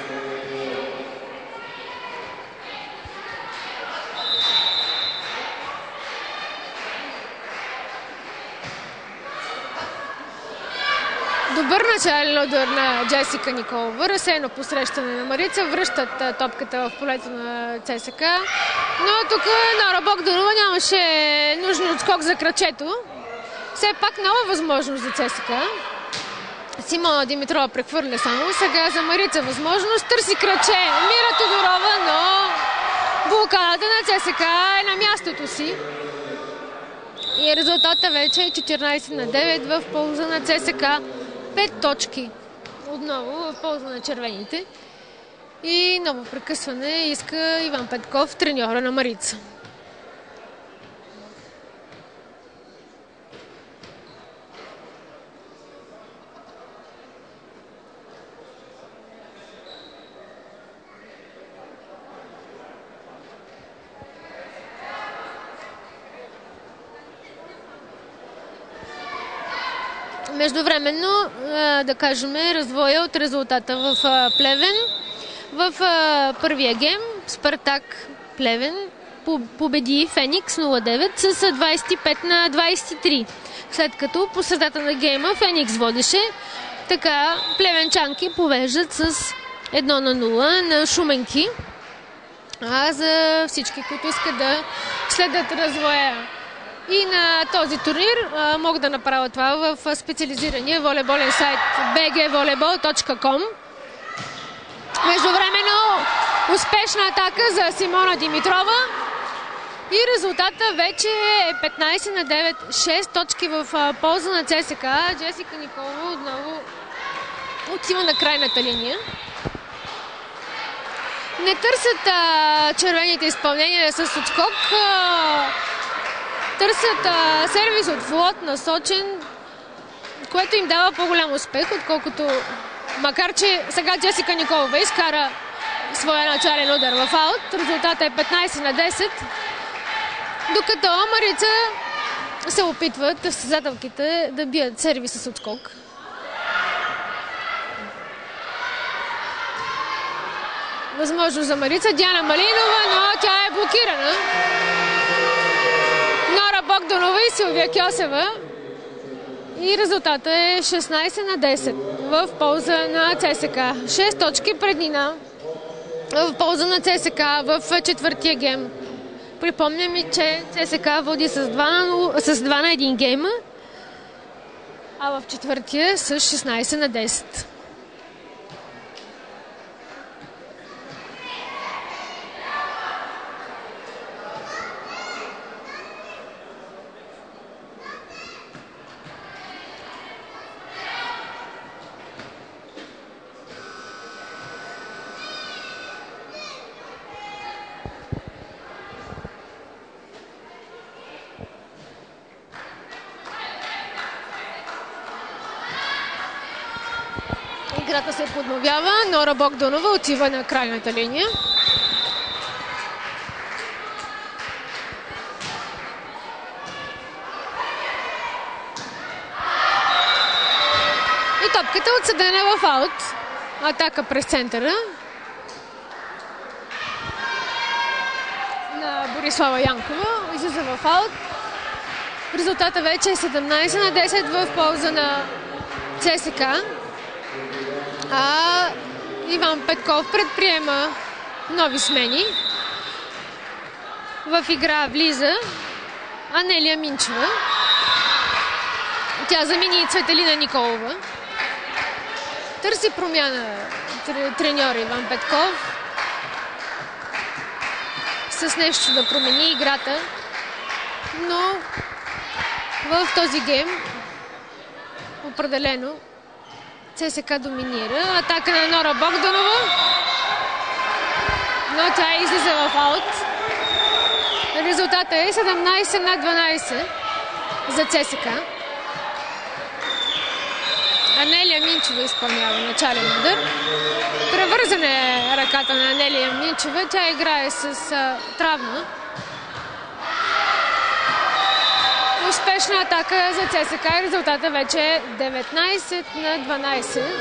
Добър начален удар на Джесика Николова. Разсеяно посрещане на Марица. Връщат топката в полето на ЦСКА. Но тук Нора Богданова нямаше нужен отскок за крачето. Все пак нова възможност за ЦСКА. Симона Димитрова прехвърля само. Сега за Марица възможност. Търси краче Мира Тодорова, но блокадата на ЦСКА е на мястото си. И резултата вече е четиринайсет на девет в полза на ЦСКА. Пет точки отново в полза на червените. И ново прекъсване иска Иван Петков, треньора на Марица. Междувременно, да кажем, развоя от резултата в Плевен. В първия гейм Спартак Плевен победи Феникс нула девет с двадесет и пет на двадесет и три. След като по средата на гейма Феникс водеше, така плевенчанки повеждат с едно на нула на Шуменки. А за всички, които искат да следят развоя и на този турнир, могат да направят това в специализирания волейболен сайт би джи волейбол точка ком. Междувременно успешна атака за Симона Димитрова и резултата вече е петнадесет на девет, шест точки в полза на ЦСКА. Джесика Николова отново отива на крайната линия. Не търсят а, червените изпълнения с отскок. А, търсят а, сервис от флот, насочен, което им дава по-голям успех, отколкото, макар че сега Джесика Николова изкара своя начален удар в аут. Резултата е петнадесет на десет, докато Марица се опитват състезателките да бият сервис с отскок. Възможно за Марица. Диана Малинова, но тя е блокирана. Нора Богданова и Силвия Кьосева. И резултатът е шестнадесет на десет в полза на ЦСКА. шест точки преднина в полза на ЦСКА в четвъртия гейм. Припомням ми, че ЦСКА води с два на един гейма, а в четвъртия с шестнадесет на десет. Играта се подновява. Нора Богданова отива на крайната линия. И топката е отсъдена в аут. Атака през центъра на Борислава Янкова. Излиза в аут. Резултата вече е седемнадесет на десет в полза на ЦСКА. А Иван Петков предприема нови смени. В игра влиза Анелия Минчева. Тя замени Цветелина Николова. Търси промяна треньор Иван Петков с нещо да промени играта. Но в този гейм определено ЦСКА доминира. Атака на Нора Богданова, но тя излиза в аут. Резултата е седемнадесет на дванадесет за ЦСКА. Анелия Минчева изпълнява начален удар. Превързане е ръката на Анелия Минчева. Тя играе с а, травма. Успешна атака за ЦСКА и резултата вече е деветнадесет на дванадесет.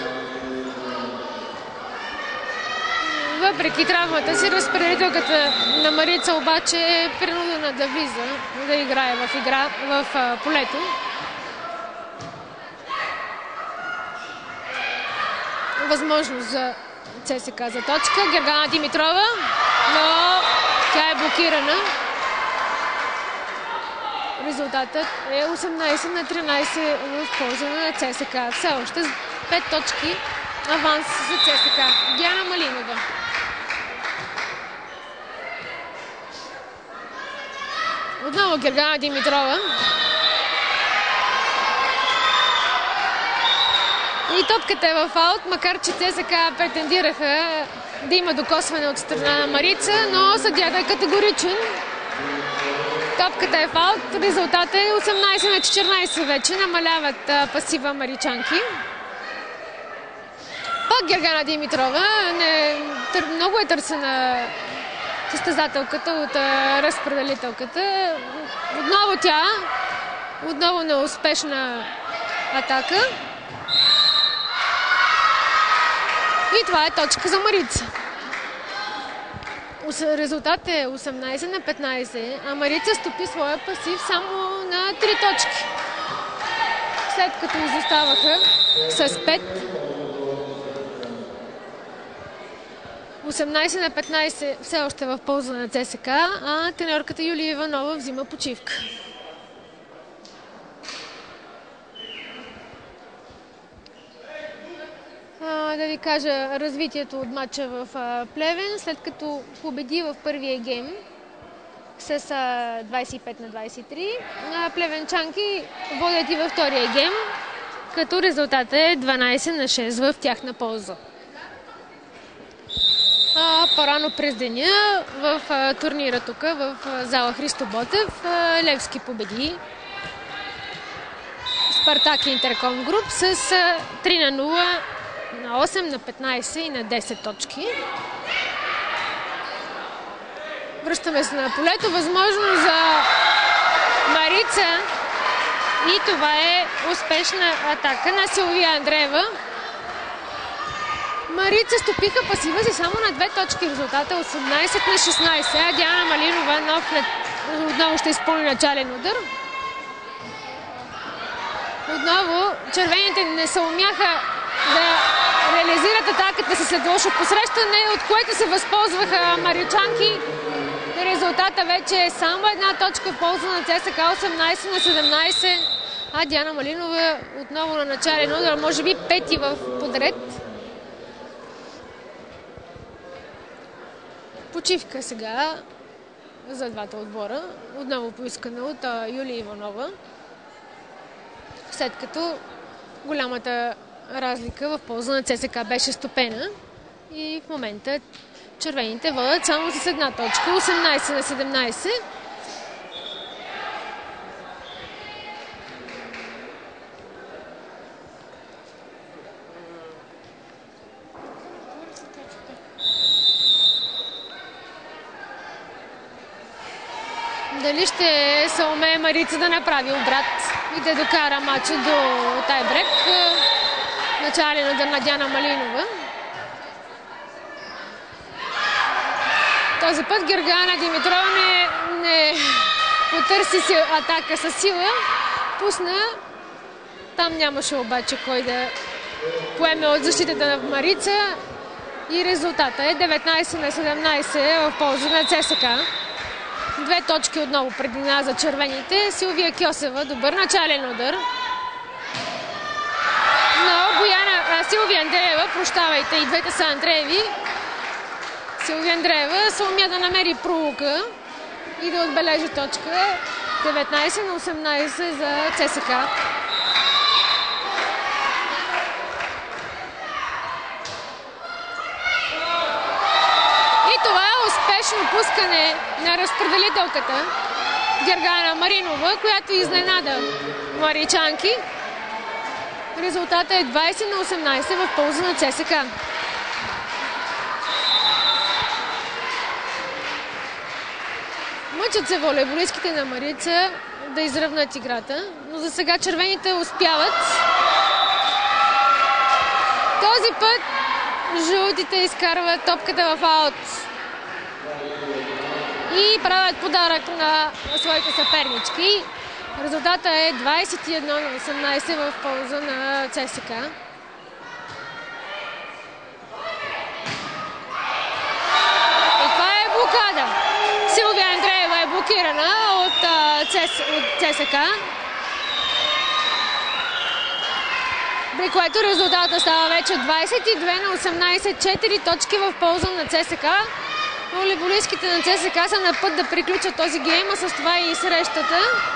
Въпреки травмата си, разпределителката на Марица обаче е принудена да влиза, да играе в, игра, в а, полето. Възможност за ЦСКА за точка. Гергана Димитрова, но тя е блокирана. Резултатът е осемнадесет на тринадесет в полза на ЦСКА. Все още пет точки аванс за ЦСКА. Диана Малинова. Отново Гергана Димитрова. И топката е в аут, макар че ЦСКА претендираха да има докосване от страна на Марица, но съдията е категоричен. Топката е в аут, резултатът е осемнадесет на четиринадесет вече, намаляват а, пасива маричанки. Пак Гергана Димитрова, не, тър, много е търсена състезателката от а, разпределителката. Отново тя, отново неуспешна атака. И това е точка за Марица. Резултат е осемнайсет на петнайсет, а Марица стопи своя пасив само на три точки. След като изоставаха с пет. осемнайсет на петнайсет все още в полза на ЦСКА, а треньорката Юлия Иванова взима почивка. А, да ви кажа развитието от матча в а, Плевен, след като победи в първия гейм с а, двайсет и пет на двайсет и три. А, плевенчанки водят и във втория гейм, като резултатът е дванайсет на шест в тяхна полза. А, по-рано през деня в а, турнира тук, в а, зала Христо Ботев, а, Левски победи Спартак Интерком Груп с а, три на нула, на осем, на петнайсет и на десет точки. Връщаме се на полето. Възможно за Марица. И това е успешна атака на Силвия Андреева. Марица стопиха пасива си само на две точки. Резултата е осемнайсет на шестнайсет. А Диана Малинова нов, отново ще изпълни начален удар. Отново червените не се умяха да реализират атаката си след лошо посрещане, от което се възползваха маричанки. Резултата вече е само една точка в полза на ЦСКА, осемнайсет на седемнайсет. А Диана Малинова отново на начален удар, може би пети в подред. Почивка сега за двата отбора. Отново поискана от Юлия Иванова. След като голямата разлика в полза на ЦСКА беше стопена и в момента червените водят само с една точка, осемнайсет на седемнайсет. Дали ще се умее Марица да направи обрат и да докара матча до тайбрек? Начален удар на Диана Малинова. Този път Гергана Димитрова не, не потърси си атака със сила. Пусна. Там нямаше обаче кой да поеме от защитата на Марица. И резултата е деветнайсет на седемнайсет в полза на ЦСКА. Две точки отново предина за червените. Силвия Кьосева, добър начален удар. Но Бояна, а, Силвия Андреева, прощавайте, и двете са Андрееви. Силвия Андреева се умя да намери пролука и да отбележи точка. деветнайсет на осемнайсет за ЦСКА. И това е успешно пускане на разпределителката Гергана Маринова, която изненада маричанки. Резултатът е двайсет на осемнайсет в полза на ЦСКА. Мъчат се волейболистките на Марица да изравнат играта, но за сега червените успяват. Този път жълтите изкарват топката в аут и правят подарък на своите съпернички. Резултата е двайсет и едно на осемнайсет в полза на ЦСКА. И това е блокада. Силвия Андреева е блокирана от, от ЦСКА. При което резултата става вече двайсет и две на осемнайсет. четири точки в полза на ЦСКА. Волейболистките на ЦСКА са на път да приключат този гейм, а с това и срещата.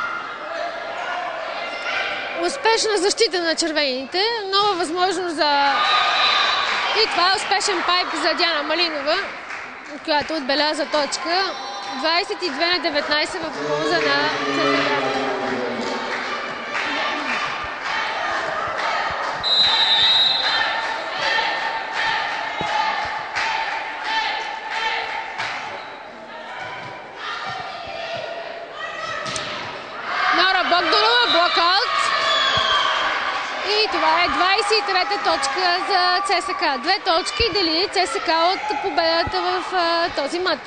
Успешна защита на червените, нова възможност за... И това е успешен пайп за Диана Малинова, която отбеляза точка. двайсет и две на деветнайсет в полза на ЦСКА. Нора Богданова, блокаут. Това е двадесет и трета точка за ЦСКА. Две точки дели ЦСКА от победата в а, този матч.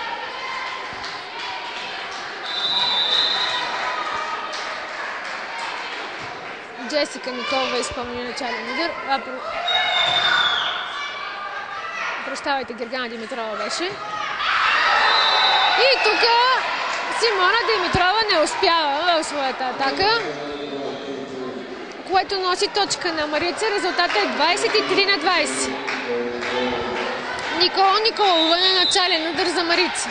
Джесика Николова изпълни начален удар. А, про... Прощавайте, Гергана Димитрова беше. И тук Симона Димитрова не успява в своята атака, което носи точка на Марица. Резултатът е двадесет и три на двадесет. Никола Николова на начален удар за Марица.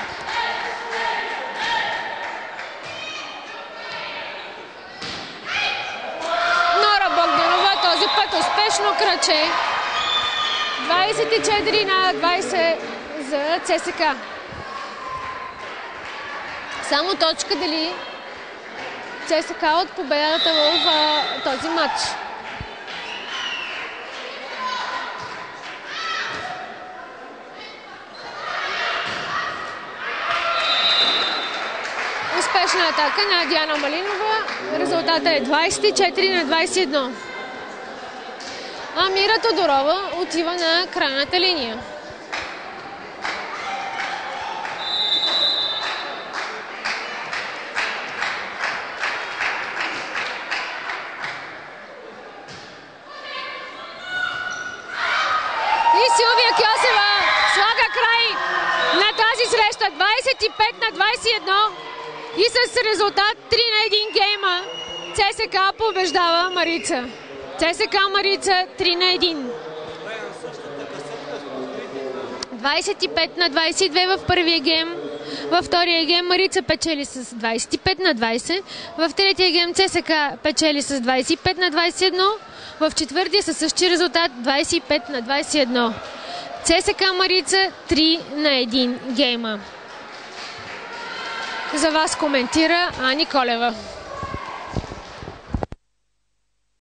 Нора Богданова този път успешно кръче. двадесет и четири на двадесет за ЦСКА. Само точка дели ЦСКА от победата в а, този матч. Успешна атака на Диана Малинова. Резултата е двадесет и четири на двадесет и едно. Амира Тодорова отива на крайната линия. Силвия Кьосева слага край на тази среща. двадесет и пет на двадесет и едно и с резултат три на един гейма ЦСКА побеждава Марица. ЦСКА Марица три на един. двадесет и пет на двадесет и две в първия гейм. Във втория гейм Марица печели с двадесет и пет на двадесет. В третия гейм ЦСКА печели с двадесет и пет на двадесет и едно. В четвъртия със същия резултат двадесет и пет на двадесет и едно. ЦСКА Марица три на един гейма. За вас коментира Ани Колева.